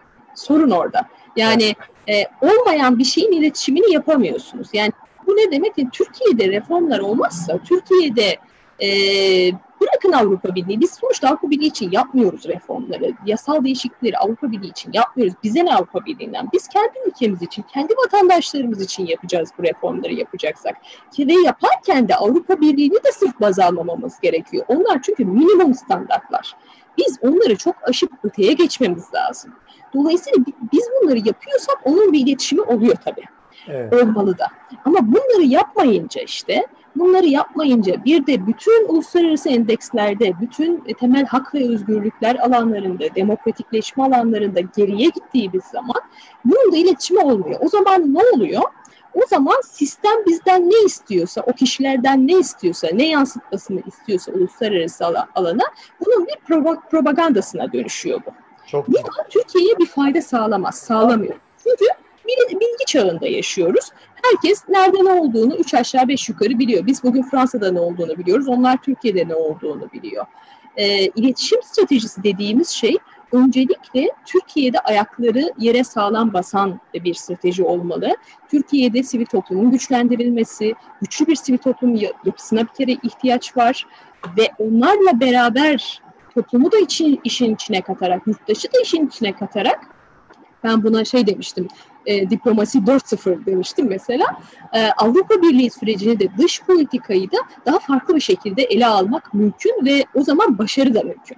Sorun orada. Yani e, olmayan bir şeyin iletişimini yapamıyorsunuz. Yani bu ne demek? Yani Türkiye'de reformlar olmazsa, Türkiye'de e, bırakın Avrupa Birliği, biz sonuçta Avrupa Birliği için yapmıyoruz reformları, yasal değişiklikleri Avrupa Birliği için yapmıyoruz. Bize ne Avrupa Birliği'nden? Biz kendi ülkemiz için, kendi vatandaşlarımız için yapacağız bu reformları yapacaksak. Ve yaparken de Avrupa Birliği'ni de sırf baz almamamız gerekiyor. Onlar çünkü minimum standartlar. Biz onları çok aşıp öteye geçmemiz lazım. Dolayısıyla biz bunları yapıyorsak onun bir iletişimi oluyor tabii. Evet. Olmalı da. Ama bunları yapmayınca işte, bunları yapmayınca bir de bütün uluslararası endekslerde, bütün temel hak ve özgürlükler alanlarında, demokratikleşme alanlarında geriye gittiğimiz zaman bunun da iletişimi olmuyor. O zaman ne oluyor? O zaman sistem bizden ne istiyorsa, o kişilerden ne istiyorsa, ne yansıtmasını istiyorsa uluslararası alana, bunun bir propagandasına dönüşüyor bu. Çok bu da Türkiye'ye bir fayda sağlamaz, sağlamıyor. Çünkü bilgi çağında yaşıyoruz. Herkes nerede ne olduğunu üç aşağı beş yukarı biliyor. Biz bugün Fransa'da ne olduğunu biliyoruz, onlar Türkiye'de ne olduğunu biliyor. E, iletişim stratejisi dediğimiz şey öncelikle Türkiye'de ayakları yere sağlam basan bir strateji olmalı. Türkiye'de sivil toplumun güçlendirilmesi, güçlü bir sivil toplum yapısına bir kere ihtiyaç var ve onlarla beraber toplumu da için, işin içine katarak, yurttaşı da işin içine katarak, ben buna şey demiştim, e, diplomasi dört nokta sıfır demiştim mesela, e, Avrupa Birliği sürecini de dış politikayı da daha farklı bir şekilde ele almak mümkün ve o zaman başarı da mümkün.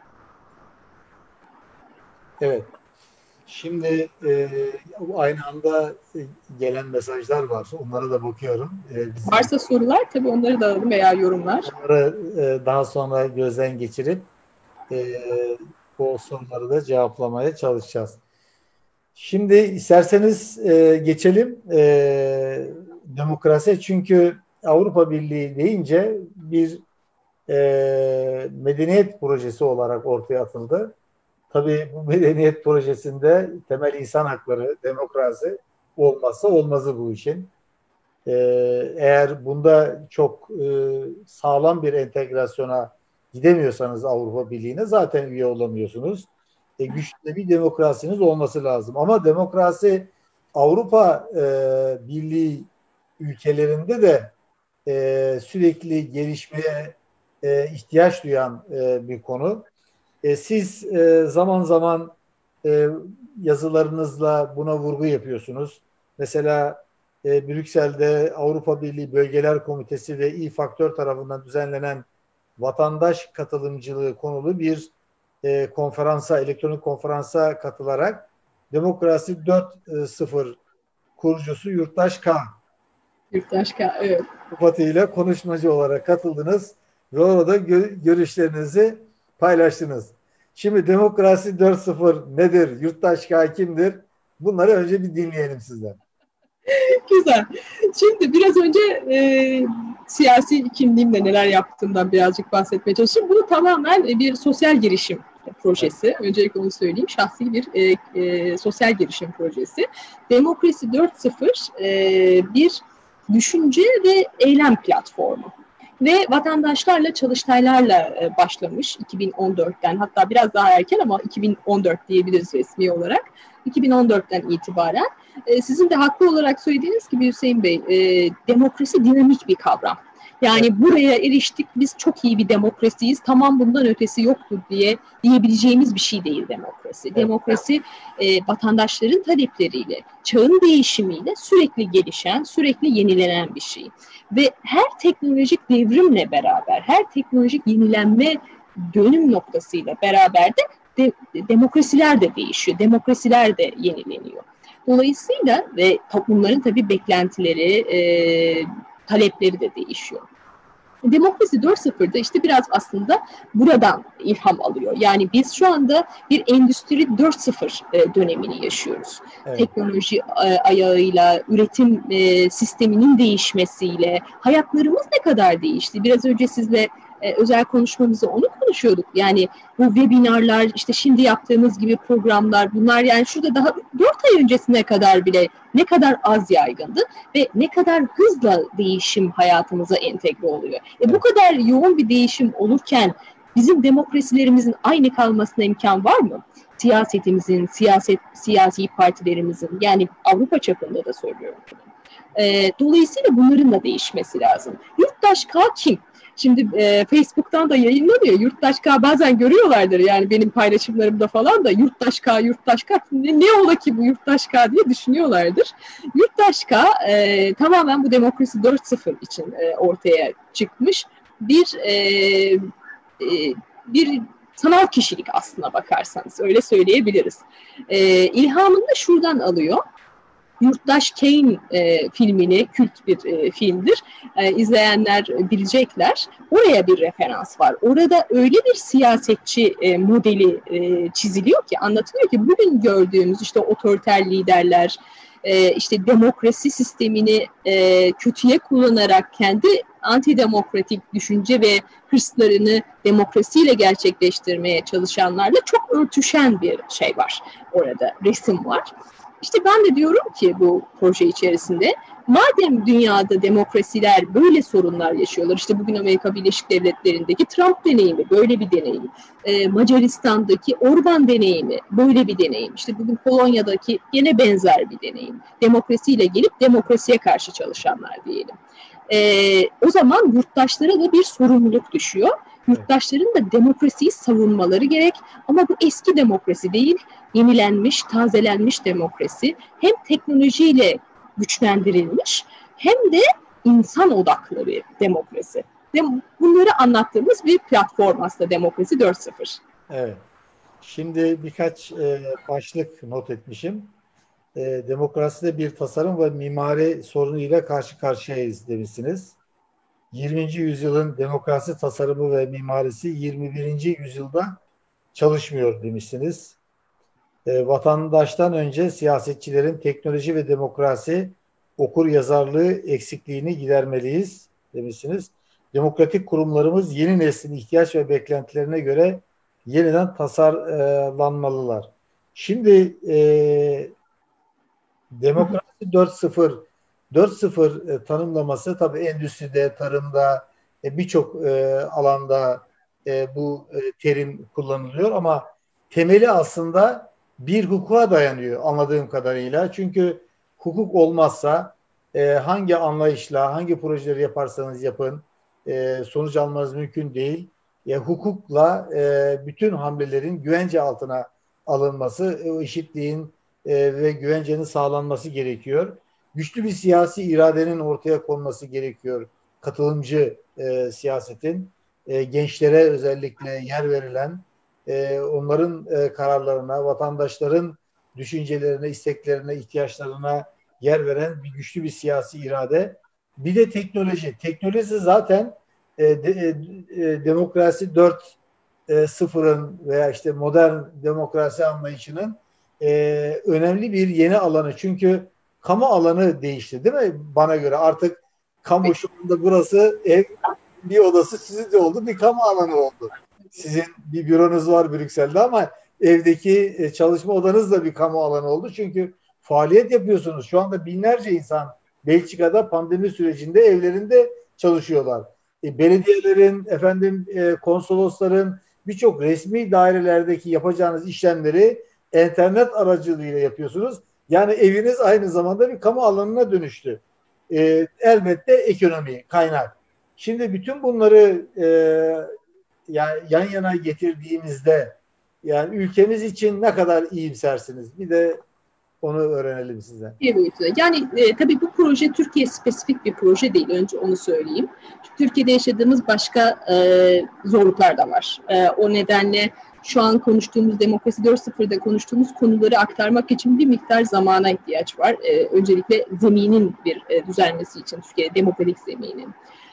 Evet. Şimdi e, aynı anda gelen mesajlar var. Onlara da bakıyorum. E, bizim... Varsa sorular tabii onları da alalım veya yorumlar. Onları e, daha sonra gözden geçirip e, o soruları da cevaplamaya çalışacağız. Şimdi isterseniz e, geçelim e, demokrasi, çünkü Avrupa Birliği deyince bir e, medeniyet projesi olarak ortaya atıldı. Tabii bu medeniyet projesinde temel insan hakları, demokrasi olmazsa olmazı bu işin. Ee, eğer bunda çok e, sağlam bir entegrasyona gidemiyorsanız Avrupa Birliği'ne zaten üye olamıyorsunuz. E, güçlü bir demokrasiniz olması lazım. Ama demokrasi Avrupa e, Birliği ülkelerinde de e, sürekli gelişmeye e, ihtiyaç duyan e, bir konu. E, siz e, zaman zaman e, yazılarınızla buna vurgu yapıyorsunuz. Mesela e, Brüksel'de Avrupa Birliği Bölgeler Komitesi ve İ-Faktör tarafından düzenlenen vatandaş katılımcılığı konulu bir e, konferansa, elektronik konferansa katılarak Demokrasi dört nokta sıfır kurucusu Yurttaş K. Yurttaş K, evet. Sıfatıyla konuşmacı olarak katıldınız ve orada gö- görüşlerinizi paylaştınız. Şimdi Demokrasi dört nokta sıfır nedir? Yurttaş K kimdir? Bunları önce bir dinleyelim sizden. Güzel. Şimdi biraz önce e, siyasi kimliğimle neler yaptığımdan birazcık bahsetmeye çalışayım. Bu tamamen bir sosyal girişim projesi. Öncelikle onu söyleyeyim. Şahsi bir e, e, sosyal girişim projesi. Demokrasi dört nokta sıfır e, bir düşünce ve eylem platformu. Ve vatandaşlarla, çalıştaylarla e, başlamış iki bin on dörtten, hatta biraz daha erken ama iki bin on dört diyebiliriz resmi olarak. iki bin on dörtten itibaren e, sizin de haklı olarak söylediğiniz gibi Hüseyin Bey, e, demokrasi dinamik bir kavram. Yani evet, buraya eriştik, biz çok iyi bir demokrasiyiz, tamam bundan ötesi yoktur diye diyebileceğimiz bir şey değil demokrasi. Evet. Demokrasi e, vatandaşların talepleriyle, çağın değişimiyle sürekli gelişen, sürekli yenilenen bir şey. Ve her teknolojik devrimle beraber, her teknolojik yenilenme dönüm noktasıyla beraber de, de demokrasiler de değişiyor, demokrasiler de yenileniyor. Dolayısıyla ve toplumların tabii beklentileri, e, talepleri de değişiyor. Demokrasi dört nokta sıfırda işte biraz aslında buradan ilham alıyor. Yani biz şu anda bir endüstri dört nokta sıfır dönemini yaşıyoruz. Evet. Teknoloji ayağıyla, üretim sisteminin değişmesiyle hayatlarımız ne kadar değişti? Biraz önce sizle özel konuşmamızda onu konuşuyorduk. Yani bu webinarlar, işte şimdi yaptığımız gibi programlar, bunlar yani şurada daha dört ay öncesine kadar bile ne kadar az yaygındı ve ne kadar hızla değişim hayatımıza entegre oluyor. E bu kadar yoğun bir değişim olurken bizim demokrasilerimizin aynı kalmasına imkan var mı? Siyasetimizin, siyaset siyasi partilerimizin, yani Avrupa çapında da söylüyorum. E, dolayısıyla bunların da değişmesi lazım. Yurttaş K kim? Şimdi e, Facebook'tan da yayınlanıyor. Yurttaş K bazen görüyorlardır yani benim paylaşımlarımda falan da Yurttaş K, Yurttaş K ne, ne ola ki bu Yurttaş K diye düşünüyorlardır. Yurttaş K e, tamamen bu Demokrasi dört nokta sıfır için e, ortaya çıkmış bir e, e, bir sanal kişilik aslına bakarsanız öyle söyleyebiliriz. E, ilhamını da şuradan alıyor. Yurttaş Kane e, filmini, kült bir e, filmdir. E, izleyenler bilecekler. Oraya bir referans var. Orada öyle bir siyasetçi e, modeli e, çiziliyor ki, anlatılıyor ki bugün gördüğümüz işte otoriter liderler, e, işte demokrasi sistemini e, kötüye kullanarak kendi antidemokratik düşünce ve hırslarını demokrasiyle gerçekleştirmeye çalışanlarla çok örtüşen bir şey var. Orada resim var. İşte ben de diyorum ki bu proje içerisinde, madem dünyada demokrasiler böyle sorunlar yaşıyorlar, işte bugün Amerika Birleşik Devletleri'ndeki Trump deneyimi böyle bir deneyim, ee, Macaristan'daki Orban deneyimi böyle bir deneyim, işte bugün Polonya'daki yine benzer bir deneyim, demokrasiyle gelip demokrasiye karşı çalışanlar diyelim. Ee, o zaman yurttaşlara da bir sorumluluk düşüyor. Yurttaşların da demokrasiyi savunmaları gerek ama bu eski demokrasi değil, yenilenmiş, tazelenmiş demokrasi, hem teknolojiyle güçlendirilmiş hem de insan odaklı bir demokrasi. Bunları anlattığımız bir platform aslında Demokrasi dört nokta sıfır. Evet. Şimdi birkaç e, başlık not etmişim. E, demokraside bir tasarım ve mimari sorunuyla karşı karşıyayız demişsiniz. yirminci yüzyılın demokrasi tasarımı ve mimarisi yirmi birinci yüzyılda çalışmıyor demişsiniz. E, vatandaştan önce siyasetçilerin teknoloji ve demokrasi okur yazarlığı eksikliğini gidermeliyiz demişsiniz. Demokratik kurumlarımız yeni neslin ihtiyaç ve beklentilerine göre yeniden tasarlanmalılar. Şimdi e, demokrasi dört nokta sıfır dört nokta sıfır e, tanımlaması tabii endüstride, tarımda, e, birçok e, alanda e, bu e, terim kullanılıyor ama temeli aslında bir hukuka dayanıyor anladığım kadarıyla. Çünkü hukuk olmazsa e, hangi anlayışla, hangi projeleri yaparsanız yapın e, sonuç almanız mümkün değil. E, hukukla e, bütün hamlelerin güvence altına alınması, o eşitliğin e, ve güvencenin sağlanması gerekiyor. Güçlü bir siyasi iradenin ortaya konması gerekiyor. Katılımcı e, siyasetin, e, gençlere özellikle yer verilen, e, onların e, kararlarına, vatandaşların düşüncelerine, isteklerine, ihtiyaçlarına yer veren bir güçlü bir siyasi irade. Bir de teknoloji. Teknoloji zaten e, de, e, demokrasi dört nokta sıfırın veya işte modern demokrasi anlayışının e, önemli bir yeni alanı. Çünkü kamu alanı değişti değil mi? Bana göre artık kamu şu anda burası ev, bir odası sizin de oldu, bir kamu alanı oldu. Sizin bir büronuz var Brüksel'de ama evdeki çalışma odanız da bir kamu alanı oldu. Çünkü faaliyet yapıyorsunuz. Şu anda binlerce insan Belçika'da pandemi sürecinde evlerinde çalışıyorlar. E, belediyelerin, efendim e, konsolosların, birçok resmi dairelerdeki yapacağınız işlemleri internet aracılığıyla yapıyorsunuz. Yani eviniz aynı zamanda bir kamu alanına dönüştü. E, elbette ekonomi, kaynak. Şimdi bütün bunları e, yani yan yana getirdiğimizde yani ülkemiz için ne kadar iyimsersiniz? Bir de onu öğrenelim sizden. Evet, yani e, tabii bu proje Türkiye spesifik bir proje değil. Önce onu söyleyeyim. Çünkü Türkiye'de yaşadığımız başka e, zorluklar da var. E, o nedenle şu an konuştuğumuz demokrasi dört nokta sıfırda konuştuğumuz konuları aktarmak için bir miktar zamana ihtiyaç var. E, öncelikle zeminin bir e, düzelmesi için, Türkiye demokratik zeminin.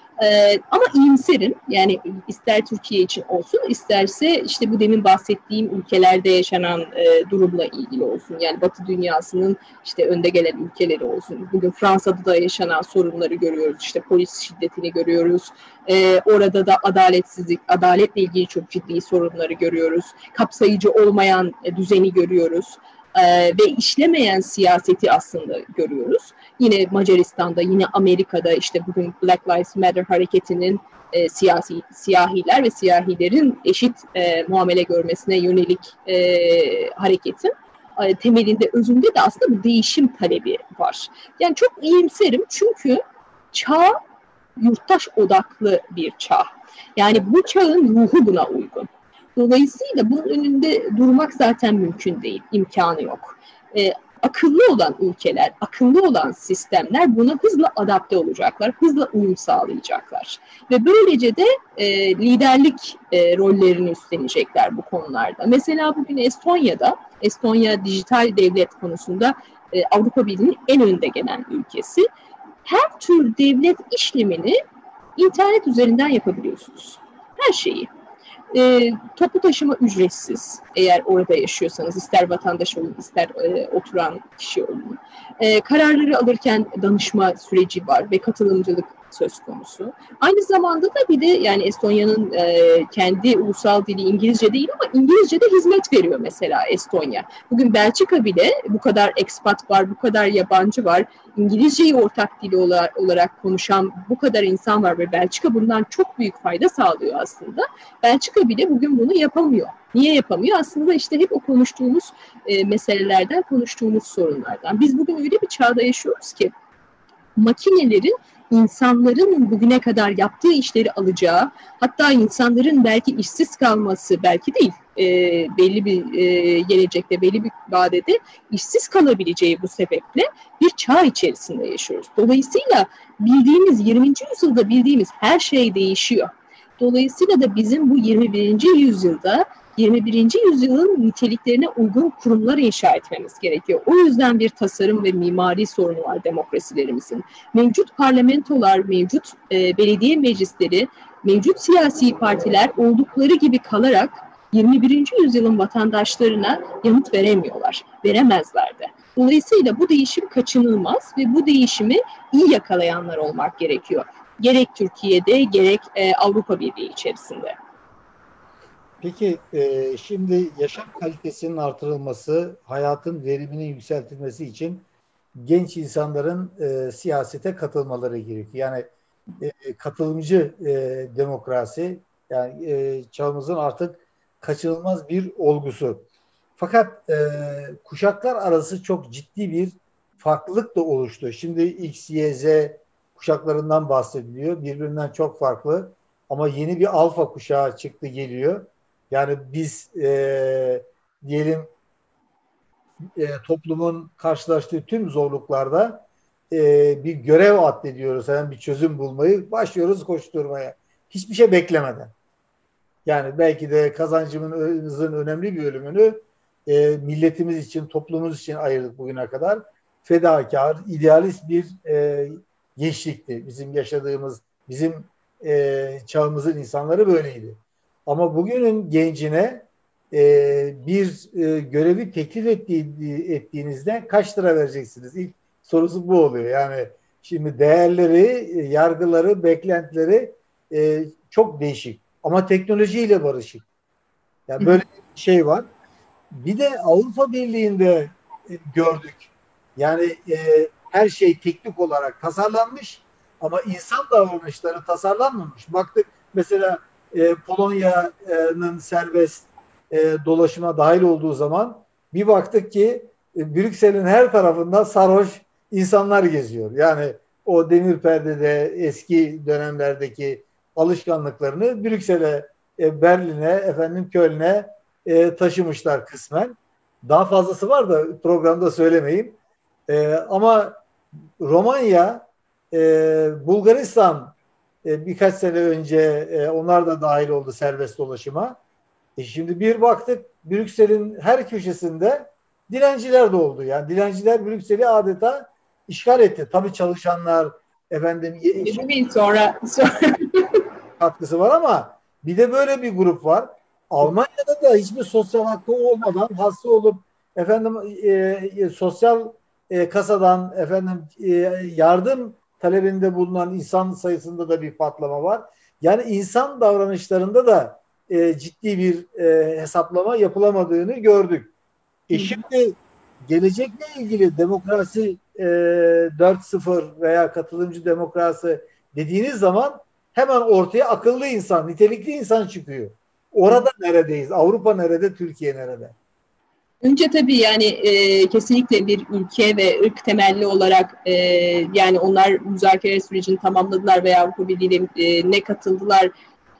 Ee, ama iyimserim, yani ister Türkiye için olsun, isterse işte bu demin bahsettiğim ülkelerde yaşanan e, durumla ilgili olsun. Yani Batı dünyasının işte önde gelen ülkeleri olsun. Bugün Fransa'da da yaşanan sorunları görüyoruz. İşte polis şiddetini görüyoruz. Ee, orada da adaletsizlik, adaletle ilgili çok ciddi sorunları görüyoruz. Kapsayıcı olmayan e, düzeni görüyoruz. Ee, ve işlemeyen siyaseti aslında görüyoruz. Yine Macaristan'da, yine Amerika'da işte bugün Black Lives Matter hareketinin e, siyasi siyahiler ve siyahilerin eşit e, muamele görmesine yönelik e, hareketin e, temelinde, özünde de aslında bir değişim talebi var. Yani çok iyimserim çünkü çağ yurttaş odaklı bir çağ. Yani bu çağın ruhu buna uygun. Dolayısıyla bunun önünde durmak zaten mümkün değil, imkanı yok. E, akıllı olan ülkeler, akıllı olan sistemler buna hızla adapte olacaklar, hızla uyum sağlayacaklar. Ve böylece de e, liderlik e, rollerini üstlenecekler bu konularda. Mesela bugün Estonya'da, Estonya dijital devlet konusunda e, Avrupa Birliği'nin en önde gelen ülkesi. Her tür devlet işlemini internet üzerinden yapabiliyorsunuz. Her şeyi. E, toplu taşıma ücretsiz eğer orada yaşıyorsanız, ister vatandaş olun ister e, oturan kişi olun. E, kararları alırken danışma süreci var ve katılımcılık söz konusu. Aynı zamanda da bir de yani Estonya'nın e, kendi ulusal dili İngilizce değil ama İngilizce'de hizmet veriyor mesela Estonya. Bugün Belçika bile bu kadar expat var, bu kadar yabancı var. İngilizceyi ortak dili olarak konuşan bu kadar insan var ve Belçika bundan çok büyük fayda sağlıyor aslında. Belçika bile bugün bunu yapamıyor. Niye yapamıyor? Aslında işte hep o konuştuğumuz e, meselelerden, konuştuğumuz sorunlardan. Biz bugün öyle bir çağda yaşıyoruz ki makinelerin insanların bugüne kadar yaptığı işleri alacağı, hatta insanların belki işsiz kalması, belki değil, e, belli bir e, gelecekte, belli bir vadede işsiz kalabileceği bu sebeple bir çağ içerisinde yaşıyoruz. Dolayısıyla bildiğimiz, yirminci yüzyılda bildiğimiz her şey değişiyor. Dolayısıyla da bizim bu yirmi birinci yüzyılda yirmi birinci yüzyılın niteliklerine uygun kurumlar inşa etmemiz gerekiyor. O yüzden bir tasarım ve mimari sorunu var demokrasilerimizin. Mevcut parlamentolar, mevcut e, belediye meclisleri, mevcut siyasi partiler oldukları gibi kalarak yirmi birinci yüzyılın vatandaşlarına yanıt veremiyorlar, veremezler de. Dolayısıyla bu değişim kaçınılmaz ve bu değişimi iyi yakalayanlar olmak gerekiyor. Gerek Türkiye'de gerek e, Avrupa Birliği içerisinde. Peki e, şimdi yaşam kalitesinin artırılması, hayatın veriminin yükseltilmesi için genç insanların e, siyasete katılmaları gerekiyor. Yani e, katılımcı e, demokrasi, yani e, çağımızın artık kaçınılmaz bir olgusu. Fakat e, kuşaklar arası çok ciddi bir farklılık da oluştu. Şimdi X, Y, Z kuşaklarından bahsediliyor. Birbirinden çok farklı. Ama yeni bir alfa kuşağı çıktı geliyor. Yani biz e, diyelim e, toplumun karşılaştığı tüm zorluklarda e, bir görev addediyoruz. Hemen bir çözüm bulmayı başlıyoruz koşturmaya. Hiçbir şey beklemeden. Yani belki de kazancımızın önemli bir bölümünü e, milletimiz için, toplumumuz için ayırdık bugüne kadar. fedakar, idealist bir e, gençlikti. Bizim yaşadığımız, bizim e, çağımızın insanları böyleydi. Ama bugünün gencine e, bir e, görevi teklif ettiği, ettiğinizde kaç lira vereceksiniz? İlk sorusu bu oluyor. Yani şimdi değerleri, yargıları, beklentileri e, çok değişik. Ama teknolojiyle barışık. Yani böyle bir şey var. Bir de Avrupa Birliği'nde e, gördük. Yani e, her şey teknik olarak tasarlanmış ama insan davranışları tasarlanmamış. Baktık mesela e, Polonya'nın serbest e, dolaşıma dahil olduğu zaman bir baktık ki e, Brüksel'in her tarafında sarhoş insanlar geziyor. Yani o demir perdede eski dönemlerdeki alışkanlıklarını Brüksel'e, e, Berlin'e, efendim Köln'e e, taşımışlar kısmen. Daha fazlası var da programda söylemeyeyim. E, ama Romanya, e, Bulgaristan e, birkaç sene önce e, onlar da dahil oldu serbest dolaşıma. E şimdi bir baktık Brüksel'in her köşesinde dilenciler de oldu. Yani dilenciler Brüksel'i adeta işgal etti. Tabii çalışanlar efendim Demeyin sonra, sonra. katkısı var ama bir de böyle bir grup var. Almanya'da da hiçbir sosyal hakkı olmadan hasta olup efendim e, e, sosyal e, kasadan efendim e, yardım talebinde bulunan insan sayısında da bir patlama var. Yani insan davranışlarında da e, ciddi bir e, hesaplama yapılamadığını gördük. E şimdi gelecekle ilgili demokrasi e, dört sıfır veya katılımcı demokrasi dediğiniz zaman hemen ortaya akıllı insan, nitelikli insan çıkıyor. Orada neredeyiz? Avrupa nerede? Türkiye nerede? Önce tabii yani e, kesinlikle bir ülke ve ırk temelli olarak e, yani onlar müzakere sürecini tamamladılar veya Avrupa Birliği'ne e, ne katıldılar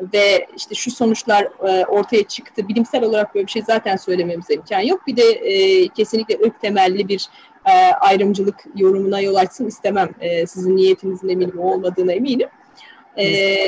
ve işte şu sonuçlar e, ortaya çıktı. Bilimsel olarak böyle bir şey zaten söylememize imkan yok. Bir de e, kesinlikle ırk temelli bir e, ayrımcılık yorumuna yol açsın istemem. E, sizin niyetinizin eminim olmadığına eminim. E,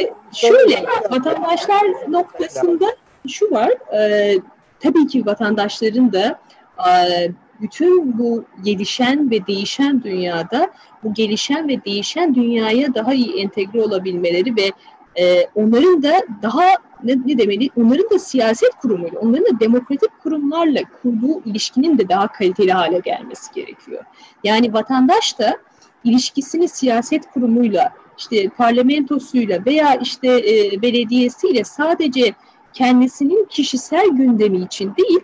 şöyle vatandaşlar noktasında şu var. E, tabii ki vatandaşların da e, bütün bu gelişen ve değişen dünyada bu gelişen ve değişen dünyaya daha iyi entegre olabilmeleri ve e, onların da daha ne, ne demeli? Onların da siyaset kurumuyla, onların da demokratik kurumlarla kurduğu ilişkinin de daha kaliteli hale gelmesi gerekiyor. Yani vatandaş da ilişkisini siyaset kurumuyla, işte parlamentosuyla veya işte e, belediyesiyle sadece kendisinin kişisel gündemi için değil,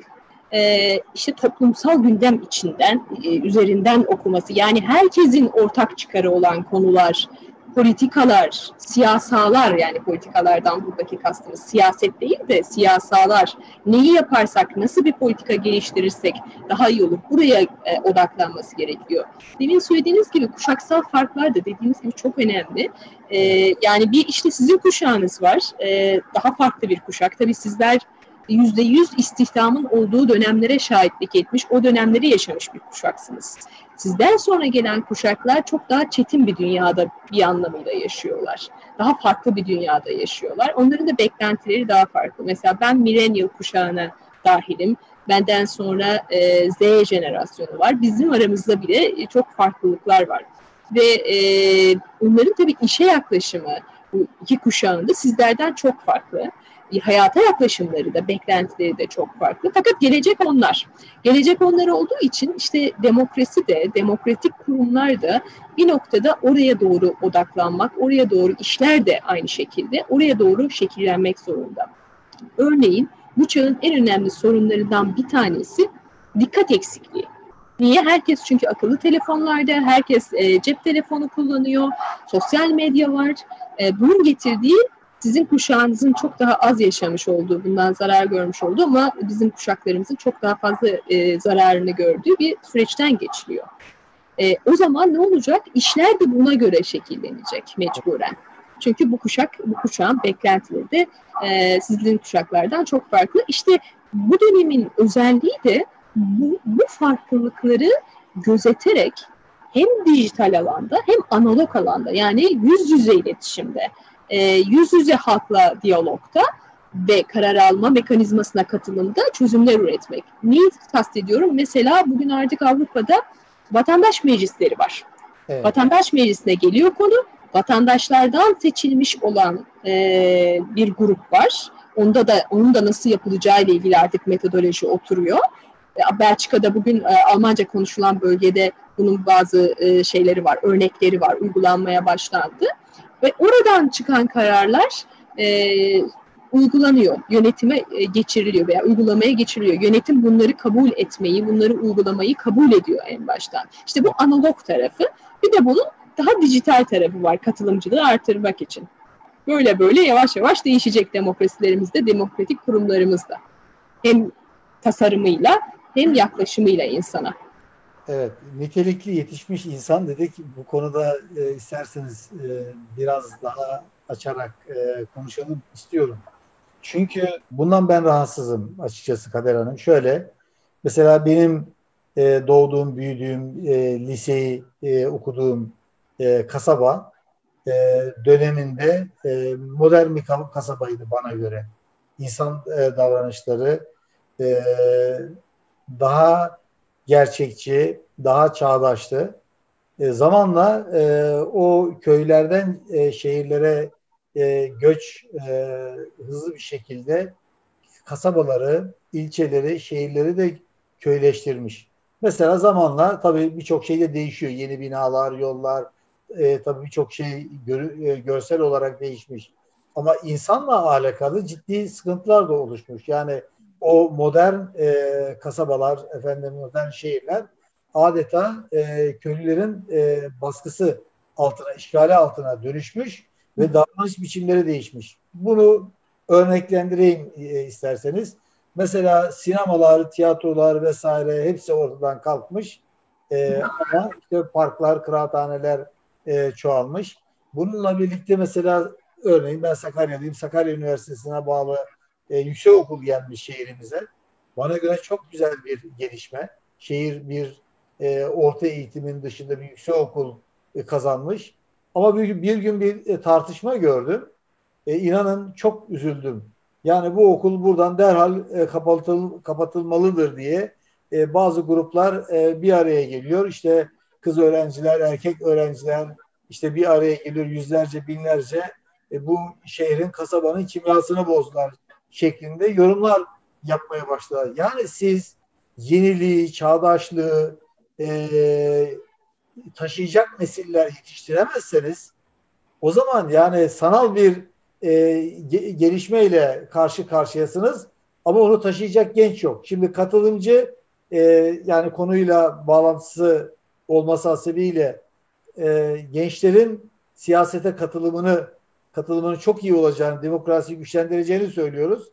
e, işte toplumsal gündem içinden, e, üzerinden okuması. Yani herkesin ortak çıkarı olan konular, politikalar, siyasalar, yani politikalardan buradaki kastımız siyaset değil de siyasalar, neyi yaparsak, nasıl bir politika geliştirirsek daha iyi olur. Buraya e, odaklanması gerekiyor. Demin söylediğiniz gibi kuşaksal farklar da dediğiniz gibi çok önemli. E, yani bir işte sizin kuşağınız var, e, daha farklı bir kuşak. Tabii sizler yüzde yüz istihdamın olduğu dönemlere şahitlik etmiş, o dönemleri yaşamış bir kuşaksınız. Sizden sonra gelen kuşaklar çok daha çetin bir dünyada bir anlamıyla yaşıyorlar. Daha farklı bir dünyada yaşıyorlar. Onların da beklentileri daha farklı. Mesela ben millennial kuşağına dahilim. Benden sonra e, Z jenerasyonu var. Bizim aramızda bile çok farklılıklar var. Ve e, onların tabii işe yaklaşımı, bu iki kuşağında sizlerden çok farklı. Hayata yaklaşımları da, beklentileri de çok farklı. Fakat gelecek onlar. Gelecek onlar olduğu için işte demokrasi de, demokratik kurumlar da bir noktada oraya doğru odaklanmak, oraya doğru işler de aynı şekilde oraya doğru şekillenmek zorunda. Örneğin bu çağın en önemli sorunlarından bir tanesi dikkat eksikliği. Niye? Herkes çünkü akıllı telefonlarda, herkes e, cep telefonu kullanıyor, sosyal medya var. E, bunun getirdiği sizin kuşağınızın çok daha az yaşamış olduğu, bundan zarar görmüş olduğu ama bizim kuşaklarımızın çok daha fazla e, zararını gördüğü bir süreçten geçiliyor. E, o zaman ne olacak? İşler de buna göre şekillenecek mecburen. Çünkü bu kuşak, bu kuşağın beklentileri de e, sizin kuşaklardan çok farklı. İşte bu dönemin özelliği de bu, bu farklılıkları gözeterek hem dijital alanda hem analog alanda, yani yüz yüze iletişimde, e, yüz yüze halkla diyalogda ve karar alma mekanizmasına katılımda çözümler üretmek. Neyi kastediyorum? Mesela bugün artık Avrupa'da vatandaş meclisleri var. Evet. Vatandaş meclisine geliyor konu. Vatandaşlardan seçilmiş olan e, bir grup var. Onda da onun da nasıl yapılacağı ile ilgili artık metodoloji oturuyor. E, Belçika'da bugün e, Almanca konuşulan bölgede bunun bazı e, şeyleri var, örnekleri var, uygulanmaya başlandı. Ve oradan çıkan kararlar e, uygulanıyor, yönetime e, geçiriliyor veya uygulamaya geçiriliyor. Yönetim bunları kabul etmeyi, bunları uygulamayı kabul ediyor en baştan. İşte bu analog tarafı. Bir de bunun daha dijital tarafı var katılımcılığı artırmak için. Böyle böyle yavaş yavaş değişecek demokrasilerimizde, demokratik kurumlarımızda. Hem tasarımıyla hem yaklaşımıyla insana. Evet, nitelikli yetişmiş insan dedik. Bu konuda e, isterseniz e, biraz daha açarak e, konuşalım istiyorum. Çünkü bundan ben rahatsızım açıkçası Kader Hanım. Şöyle, mesela benim e, doğduğum, büyüdüğüm, e, liseyi e, okuduğum e, kasaba e, döneminde e, modern bir kasabaydı bana göre. İnsan e, davranışları e, daha gerçekçi, daha çağdaştı. E, zamanla e, o köylerden e, şehirlere e, göç e, hızlı bir şekilde kasabaları, ilçeleri, şehirleri de köyleştirmiş. Mesela zamanla tabii birçok şey de değişiyor. Yeni binalar, yollar, e, tabii birçok şey gör, e, görsel olarak değişmiş. Ama insanla alakalı ciddi sıkıntılar da oluşmuş. Yani o modern e, kasabalar, efendim modern şehirler adeta e, köylülerin e, baskısı altına, işgali altına dönüşmüş ve davranış biçimleri değişmiş. Bunu örneklendireyim e, isterseniz. Mesela sinemalar, tiyatrolar vesaire hepsi ortadan kalkmış. E, ama işte parklar, kıraathaneler e, çoğalmış. Bununla birlikte mesela örneğin ben Sakarya'dayım. Sakarya Üniversitesi'ne bağlı e, yüksekokul gelmiş şehrimize. Bana göre çok güzel bir gelişme. Şehir bir e, orta eğitimin dışında bir yüksekokul e, kazanmış. Ama bir, bir gün bir e, tartışma gördüm. E, inanın çok üzüldüm. Yani bu okul buradan derhal e, kapatıl, kapatılmalıdır diye e, bazı gruplar e, bir araya geliyor. İşte kız öğrenciler, erkek öğrenciler işte bir araya geliyor yüzlerce, binlerce e, bu şehrin, kasabanın kimyasını bozdular şeklinde yorumlar yapmaya başladılar. Yani siz yeniliği, çağdaşlığı e, taşıyacak nesiller yetiştiremezseniz o zaman yani sanal bir e, ge- gelişmeyle karşı karşıyasınız ama onu taşıyacak genç yok. Şimdi katılımcı e, yani konuyla bağlantısı olması hasebiyle e, gençlerin siyasete katılımını katılımının çok iyi olacağını, demokrasiyi güçlendireceğini söylüyoruz.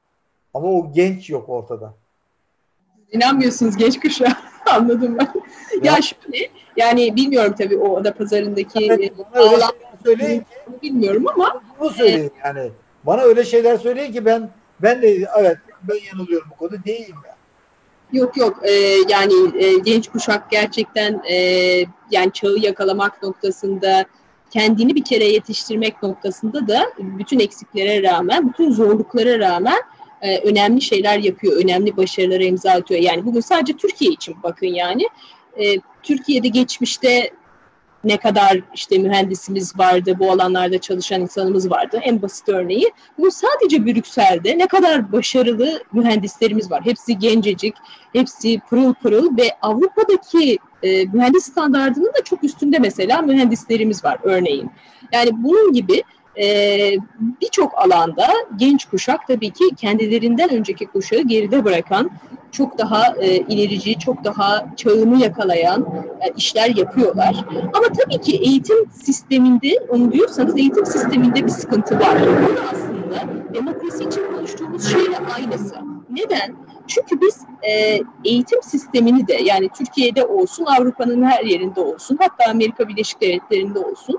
Ama o genç yok ortada. İnanmıyorsunuz genç kuşağa. Anladım ben. Ya, ya şöyle, yani bilmiyorum tabii o oda pazarındaki evet, bana öyle şeyler söyleyin ki bilmiyorum ama bunu söyleyin e, yani. Bana öyle şeyler söyleyin ki ben ben de evet ben yanılıyorum bu konuda değilim ya. Yok yok e, yani e, genç kuşak gerçekten e, yani çağı yakalamak noktasında kendini bir kere yetiştirmek noktasında da bütün eksiklere rağmen, bütün zorluklara rağmen e, önemli şeyler yapıyor, önemli başarılara imza atıyor. Yani bugün sadece Türkiye için bakın yani. E, Türkiye'de geçmişte ne kadar işte mühendisimiz vardı, bu alanlarda çalışan insanımız vardı. En basit örneği. Bu sadece Brüksel'de ne kadar başarılı mühendislerimiz var. Hepsi gencecik, hepsi pırıl pırıl ve Avrupa'daki e, mühendis standardının da çok üstünde mesela mühendislerimiz var örneğin. Yani bunun gibi e, birçok alanda genç kuşak tabii ki kendilerinden önceki kuşağı geride bırakan, çok daha e, ilerici, çok daha çağını yakalayan e, işler yapıyorlar. Ama tabii ki eğitim sisteminde, onu diyorsanız eğitim sisteminde bir sıkıntı var. Bu aslında demokrasi için konuştuğumuz şeyle aynısı. Neden? Çünkü biz e, eğitim sistemini de yani Türkiye'de olsun, Avrupa'nın her yerinde olsun, hatta Amerika Birleşik Devletleri'nde olsun,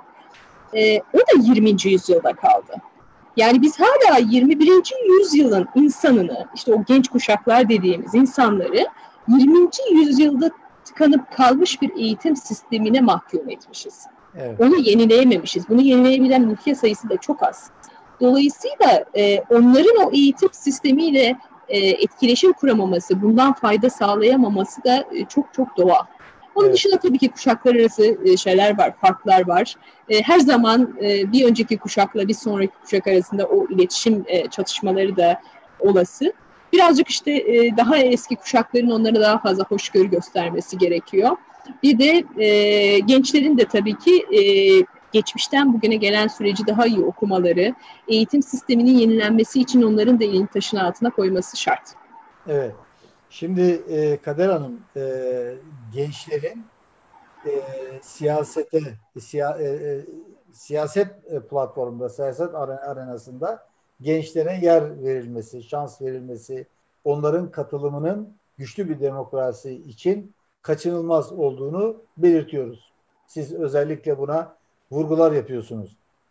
e, o da yirminci yüzyılda kaldı. Yani biz hala yirmi birinci yüzyılın insanını, işte o genç kuşaklar dediğimiz insanları yirminci yüzyılda tıkanıp kalmış bir eğitim sistemine mahkum etmişiz. Evet. Onu yenileyememişiz. Bunu yenileyebilen ülke sayısı da çok az. Dolayısıyla e, onların o eğitim sistemiyle e, etkileşim kuramaması, bundan fayda sağlayamaması da e, çok çok doğal. Onun Evet. dışında tabii ki kuşaklar arası e, şeyler var, farklar var. E, her zaman e, bir önceki kuşakla bir sonraki kuşak arasında o iletişim e, çatışmaları da olası. Birazcık işte e, daha eski kuşakların onlara daha fazla hoşgörü göstermesi gerekiyor. Bir de e, gençlerin de tabii ki e, geçmişten bugüne gelen süreci daha iyi okumaları, eğitim sisteminin yenilenmesi için onların da elini taşın altına koyması şart. Evet. Şimdi e, Kader Hanım, e, gençlerin e, siyasete, siya, e, e, siyaset platformunda, siyaset arenasında gençlere yer verilmesi, şans verilmesi, onların katılımının güçlü bir demokrasi için kaçınılmaz olduğunu belirtiyoruz. Siz özellikle buna vurgular yapıyorsunuz.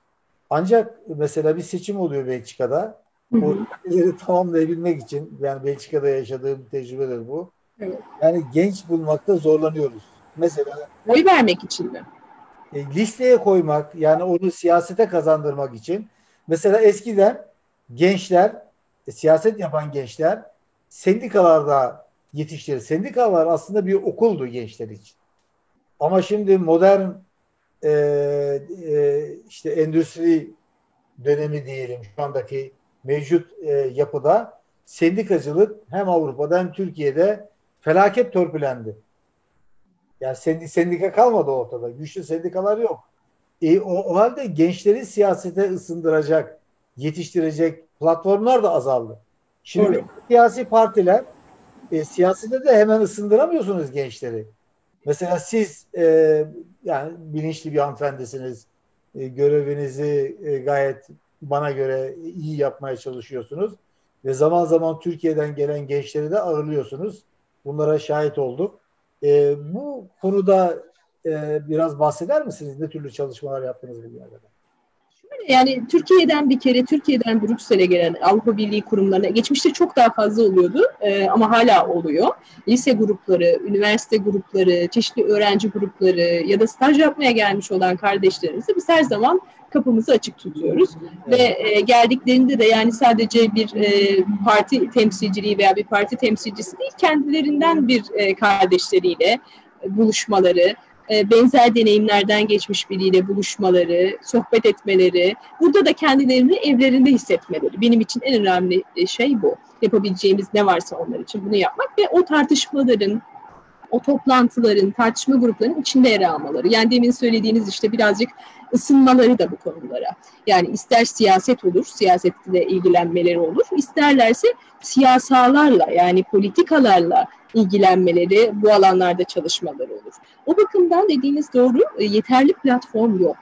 Ancak mesela bir seçim oluyor Belçika'da. Hı O hı. ülkeleri tamamlayabilmek için, yani Belçika'da yaşadığım bir tecrübedir bu. Evet. Yani genç bulmakta zorlanıyoruz. Mesela Oy vermek için mi? e, listeye koymak, yani onu siyasete kazandırmak için. Mesela eskiden gençler, e, siyaset yapan gençler sendikalarda yetiştirir. Sendikalar aslında bir okuldu gençler için. Ama şimdi modern e, e, işte endüstri dönemi diyelim, şu andaki mevcut e, yapıda sendikacılık hem Avrupa'da hem Türkiye'de felaket törpülendi. Yani sendika kalmadı ortada. Güçlü sendikalar yok. E, o, o halde gençleri siyasete ısındıracak, yetiştirecek platformlar da azaldı. Şimdi Doğru. siyasi partiler, e, siyasete de hemen ısındıramıyorsunuz gençleri. Mesela siz e, yani bilinçli bir hanımefendisiniz. E, görevinizi e, gayet bana göre iyi yapmaya çalışıyorsunuz. Ve zaman zaman Türkiye'den gelen gençleri de ağırlıyorsunuz. Bunlara şahit olduk. E, bu konuda e, biraz bahseder misiniz? Ne türlü çalışmalar yaptınız bugüne kadar? Yani Türkiye'den bir kere, Türkiye'den Brüksel'e gelen Avrupa Birliği kurumlarına geçmişte çok daha fazla oluyordu e, ama hala oluyor. Lise grupları, üniversite grupları, çeşitli öğrenci grupları ya da staj yapmaya gelmiş olan kardeşlerimize biz her zaman kapımızı açık tutuyoruz. Evet. Ve e, geldiklerinde de yani sadece bir e, parti temsilciliği veya bir parti temsilcisi değil, kendilerinden bir e, kardeşleriyle e, buluşmaları, benzer deneyimlerden geçmiş biriyle buluşmaları, sohbet etmeleri, burada da kendilerini evlerinde hissetmeleri. Benim için en önemli şey bu. Yapabileceğimiz ne varsa onlar için bunu yapmak ve o tartışmaların, o toplantıların, tartışma gruplarının içinde yer almaları. Yani demin söylediğiniz işte birazcık ısınmaları da bu konulara. Yani ister siyaset olur, siyasetle ilgilenmeleri olur, isterlerse siyasalarla yani politikalarla ilgilenmeleri, bu alanlarda çalışmaları olur. O bakımdan dediğiniz doğru, yeterli platform yok.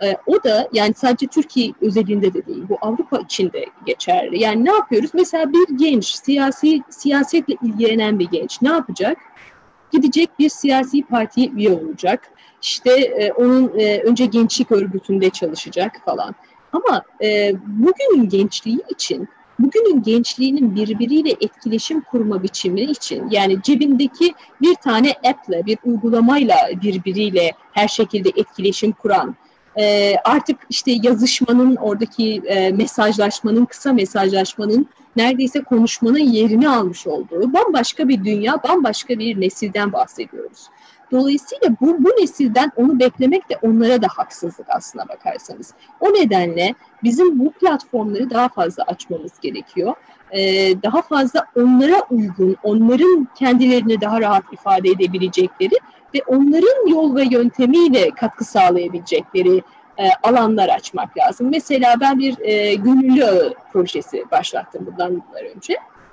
O da yani sadece Türkiye özelinde de değil, bu Avrupa için de geçerli. Yani ne yapıyoruz? Mesela bir genç, siyasi siyasetle ilgilenen bir genç ne yapacak? Gidecek bir siyasi partiye üye olacak. İşte e, onun e, önce gençlik örgütünde çalışacak falan. Ama e, bugünün gençliği için, bugünün gençliğinin birbiriyle etkileşim kurma biçimi için, yani cebindeki bir tane app'le, bir uygulamayla birbiriyle her şekilde etkileşim kuran, e, artık işte yazışmanın, oradaki e, mesajlaşmanın, kısa mesajlaşmanın neredeyse konuşmanın yerini almış olduğu bambaşka bir dünya, bambaşka bir nesilden bahsediyoruz. Dolayısıyla bu, bu nesilden onu beklemek de onlara da haksızlık aslına bakarsanız. O nedenle bizim bu platformları daha fazla açmamız gerekiyor. Ee, daha fazla onlara uygun, onların kendilerini daha rahat ifade edebilecekleri ve onların yol ve yöntemiyle katkı sağlayabilecekleri e, alanlar açmak lazım. Mesela ben bir e, gönüllü ağı projesi başlattım bundan yıllar önce.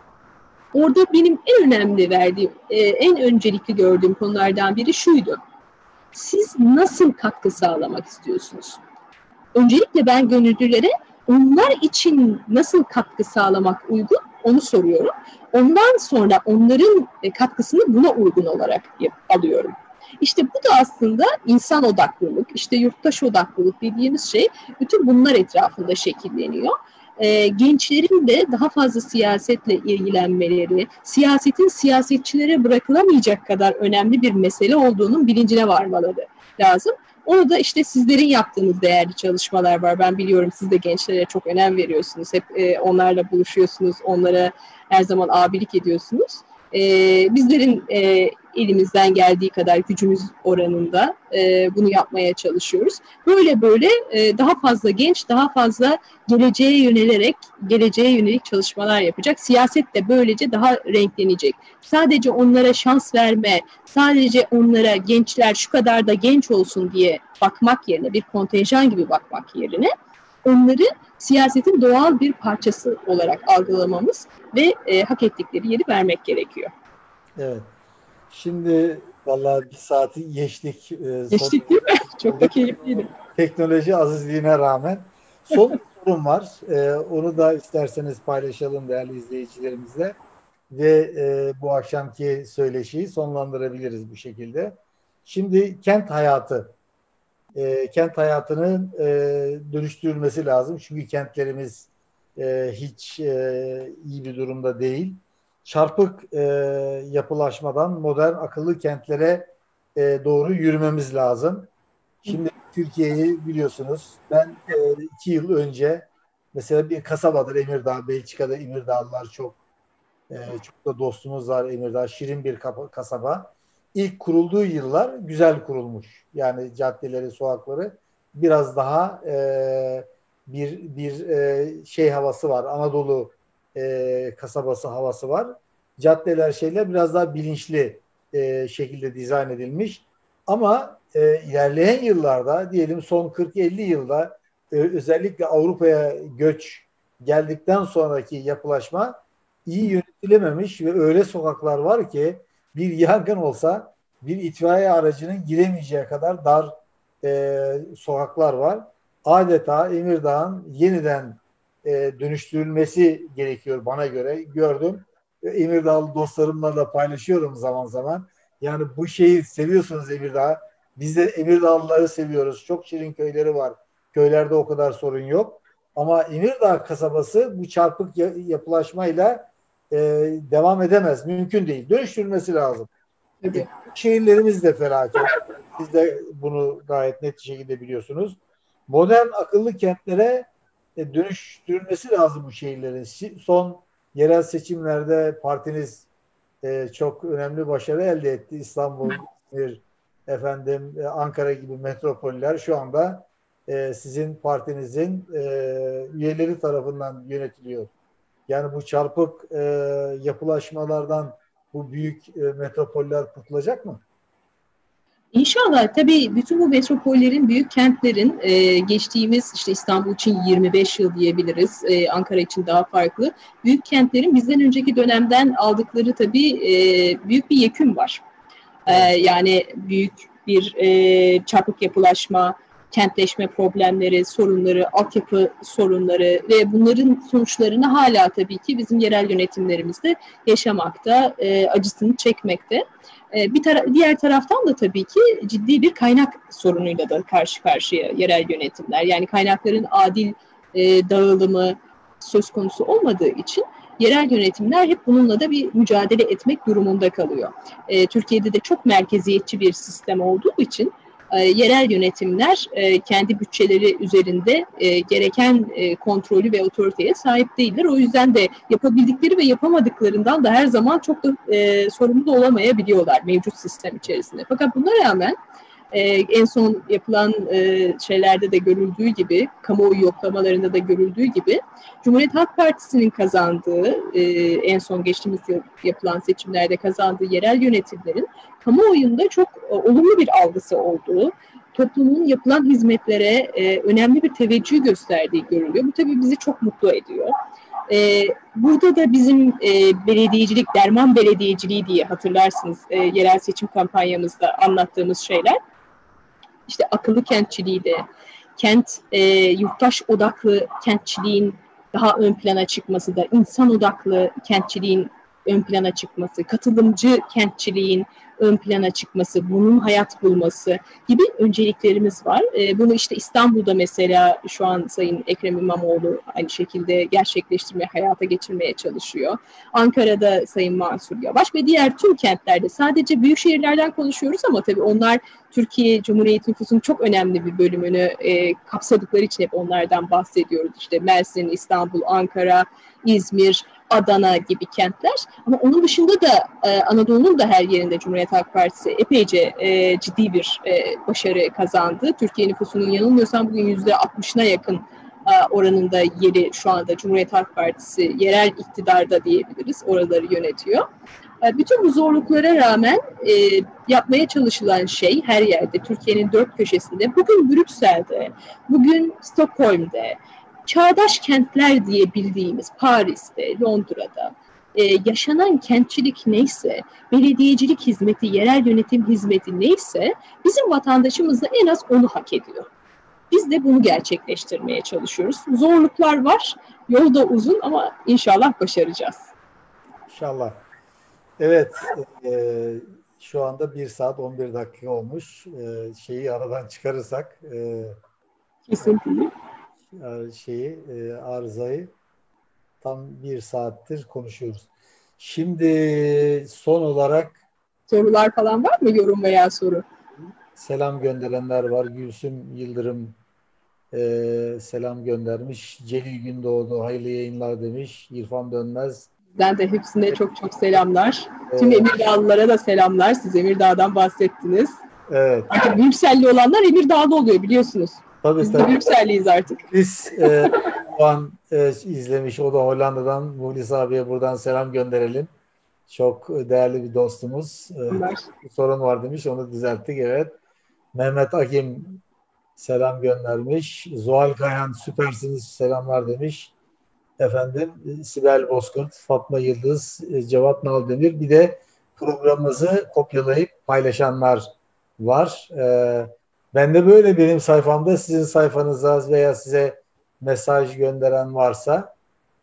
Orada benim en önemli verdiğim, e, en öncelikli gördüğüm konulardan biri şuydu. Siz nasıl katkı sağlamak istiyorsunuz? Öncelikle ben gönüllülere onlar için nasıl katkı sağlamak uygun onu soruyorum. Ondan sonra onların katkısını buna uygun olarak alıyorum. İşte bu da aslında insan odaklılık, işte yurttaş odaklılık dediğimiz şey bütün bunlar etrafında şekilleniyor. E, gençlerin de daha fazla siyasetle ilgilenmeleri, siyasetin siyasetçilere bırakılamayacak kadar önemli bir mesele olduğunun bilincine varmaları lazım. Orada işte sizlerin yaptığınız değerli çalışmalar var. Ben biliyorum siz de gençlere çok önem veriyorsunuz. Hep e, onlarla buluşuyorsunuz, onlara her zaman abilik ediyorsunuz. E, bizlerin e, elimizden geldiği kadar gücümüz oranında e, bunu yapmaya çalışıyoruz. Böyle böyle e, daha fazla genç, daha fazla geleceğe yönelerek, geleceğe yönelik çalışmalar yapacak. Siyaset de böylece daha renklenecek. Sadece onlara şans verme, sadece onlara gençler şu kadar da genç olsun diye bakmak yerine, bir kontenjan gibi bakmak yerine onları siyasetin doğal bir parçası olarak algılamamız ve e, hak ettikleri yeri vermek gerekiyor. Evet. Şimdi vallahi bir saati geçtik. Ee, geçtik değil mi? Çok da keyifliydi. Teknoloji azizliğine rağmen. Son bir sorum var. Ee, onu da isterseniz paylaşalım değerli izleyicilerimizle. Ve e, bu akşamki söyleşiyi sonlandırabiliriz bu şekilde. Şimdi kent hayatı. E, kent hayatının e, dönüştürülmesi lazım. Çünkü kentlerimiz e, hiç e, iyi bir durumda değil. Çarpık e, yapılaşmadan modern akıllı kentlere e, doğru yürümemiz lazım. Şimdi Türkiye'yi biliyorsunuz. Ben e, iki yıl önce mesela bir kasabadır Emirdağ, Belçika'da Emirdağlılar çok e, çok da dostumuz var Emirdağ. Şirin bir kasaba. İlk kurulduğu yıllar güzel kurulmuş. Yani caddeleri, sokakları biraz daha e, bir bir e, şey havası var. Anadolu e, kasabası havası var. Caddeler şeyler biraz daha bilinçli e, şekilde dizayn edilmiş. Ama e, ilerleyen yıllarda diyelim son kırk elli yılda e, özellikle Avrupa'ya göç geldikten sonraki yapılaşma iyi yönetilememiş ve öyle sokaklar var ki bir yangın olsa bir itfaiye aracının giremeyeceği kadar dar e, sokaklar var. Adeta Emirdağ'ın yeniden e, dönüştürülmesi gerekiyor bana göre. Gördüm. Emirdağlı dostlarımla da paylaşıyorum zaman zaman. Yani bu şeyi seviyorsunuz Emirdağ. Biz de Emirdağlıları seviyoruz. Çok şirin köyleri var. Köylerde o kadar sorun yok. Ama Emirdağ kasabası bu çarpık yapılaşmayla e, devam edemez. Mümkün değil. Dönüştürülmesi lazım. Evet. Şehirlerimiz de felaket. Siz de bunu gayet net bir şekilde biliyorsunuz. Modern akıllı kentlere e, dönüştürülmesi lazım bu şehirlerin. Son yerel seçimlerde partiniz e, çok önemli başarı elde etti. İstanbul, İzmir, efendim e, Ankara gibi metropoller şu anda e, sizin partinizin e, üyeleri tarafından yönetiliyor. Yani bu çarpık e, yapılaşmalardan bu büyük e, metropoller kurtulacak mı? İnşallah. Tabii bütün bu metropollerin, büyük kentlerin e, geçtiğimiz işte İstanbul için yirmi beş yıl diyebiliriz, e, Ankara için daha farklı. Büyük kentlerin bizden önceki dönemden aldıkları tabii e, büyük bir yekün var. E, yani büyük bir e, çarpık yapılaşma, kentleşme problemleri, sorunları, altyapı sorunları ve bunların sonuçlarını hala tabii ki bizim yerel yönetimlerimizde yaşamakta, e, acısını çekmekte. Bir tara- diğer taraftan da tabii ki ciddi bir kaynak sorunuyla da karşı karşıya yerel yönetimler. Yani kaynakların adil e, dağılımı söz konusu olmadığı için yerel yönetimler hep bununla da bir mücadele etmek durumunda kalıyor. E, Türkiye'de de çok merkeziyetçi bir sistem olduğu için e, yerel yönetimler e, kendi bütçeleri üzerinde e, gereken e, kontrolü ve otoriteye sahip değiller. O yüzden de yapabildikleri ve yapamadıklarından da her zaman çok da e, sorumlu olamayabiliyorlar mevcut sistem içerisinde. Fakat buna rağmen e, en son yapılan e, şeylerde de görüldüğü gibi, kamuoyu yoklamalarında da görüldüğü gibi Cumhuriyet Halk Partisi'nin kazandığı, e, en son geçtiğimiz yıl yapılan seçimlerde kazandığı yerel yönetimlerin kamuoyunda çok e, olumlu bir algısı olduğu, toplumun yapılan hizmetlere e, önemli bir teveccüh gösterdiği görülüyor. Bu tabii bizi çok mutlu ediyor. Ee, burada da bizim e, belediyecilik, derman belediyeciliği diye hatırlarsınız e, yerel seçim kampanyamızda anlattığımız şeyler. İşte akıllı kentçiliği de, kent e, yurttaş odaklı kentçiliğin daha ön plana çıkması da, insan odaklı kentçiliğin ön plana çıkması, katılımcı kentçiliğin ön plana çıkması, bunun hayat bulması gibi önceliklerimiz var. E, bunu işte İstanbul'da mesela şu an Sayın Ekrem İmamoğlu aynı şekilde gerçekleştirmeye, hayata geçirmeye çalışıyor. Ankara'da Sayın Mansur Yavaş ve diğer tüm kentlerde, sadece büyük şehirlerden konuşuyoruz ama tabii onlar Türkiye Cumhuriyeti nüfusunun çok önemli bir bölümünü e, kapsadıkları için hep onlardan bahsediyoruz. İşte Mersin, İstanbul, Ankara, İzmir, Adana gibi kentler. Ama onun dışında da e, Anadolu'nun da her yerinde Cumhuriyet Halk Partisi epeyce e, ciddi bir e, başarı kazandı. Türkiye nüfusunun yanılmıyorsam bugün yüzde altmışına yakın e, oranında yeri şu anda Cumhuriyet Halk Partisi yerel iktidarda diyebiliriz. Oraları yönetiyor. E, bütün bu zorluklara rağmen e, yapmaya çalışılan şey her yerde, Türkiye'nin dört köşesinde, bugün Brüksel'de, bugün Stockholm'de, çağdaş kentler diye bildiğimiz Paris'te, Londra'da e, yaşanan kentçilik neyse, belediyecilik hizmeti, yerel yönetim hizmeti neyse bizim vatandaşımız da en az onu hak ediyor. Biz de bunu gerçekleştirmeye çalışıyoruz. Zorluklar var, yol da uzun ama inşallah başaracağız. İnşallah. Evet, e, şu anda bir saat on bir dakika olmuş. E, şeyi aradan çıkarırsak e, Kesinlikle. şeyi, e, arızayı tam bir saattir konuşuyoruz. Şimdi son olarak Sorular falan var mı, yorum veya soru? selam gönderenler var. Gülsüm Yıldırım e, selam göndermiş. Celil Gündoğdu hayırlı yayınlar demiş. İrfan Dönmez. Ben de hepsine çok çok selamlar. Evet. Tüm Emirdağlılara da selamlar. Siz Emirdağ'dan bahsettiniz. Evet. Artık Brükselli olanlar Emirdağlı oluyor biliyorsunuz. Tabii, Biz de tabii. Brükselliyiz artık. Biz e, o an e, izlemiş, o da Hollanda'dan. Muhlis abiye buradan selam gönderelim. Çok değerli bir dostumuz. E, bir sorun var demiş, onu düzelttik, evet. Mehmet Akim selam göndermiş. Zuhal Kayhan süpersiniz, selamlar demiş. Efendim Sibel Bozkurt, Fatma Yıldız, e, Cevat Naldemir. Bir de programımızı kopyalayıp paylaşanlar var. E, ben de böyle benim sayfamda, sizin sayfanıza veya size mesaj gönderen varsa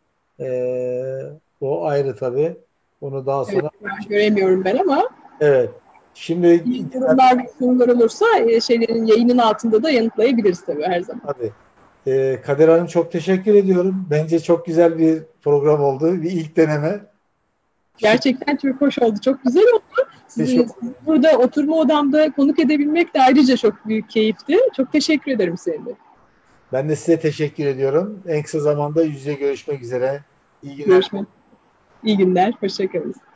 e, o ayrı tabii. Onu daha sonra... Evet, göremiyorum ben ama. Evet. Şimdi yorumlar, sorular olursa şeylerin yayının altında da yanıtlayabiliriz tabii her zaman. Tabii. Ee, Kader Hanım çok teşekkür ediyorum. Bence çok güzel bir program oldu. Bir ilk deneme. Gerçekten çok hoş oldu. Çok güzel oldu. Sizi burada oturma odamda konuk edebilmek de ayrıca çok büyük keyifti. Çok teşekkür ederim seninle. Ben de size teşekkür ediyorum. En kısa zamanda yüz yüze görüşmek üzere. İyi günler. Görüşmek. İyi günler. Hoşça kalın.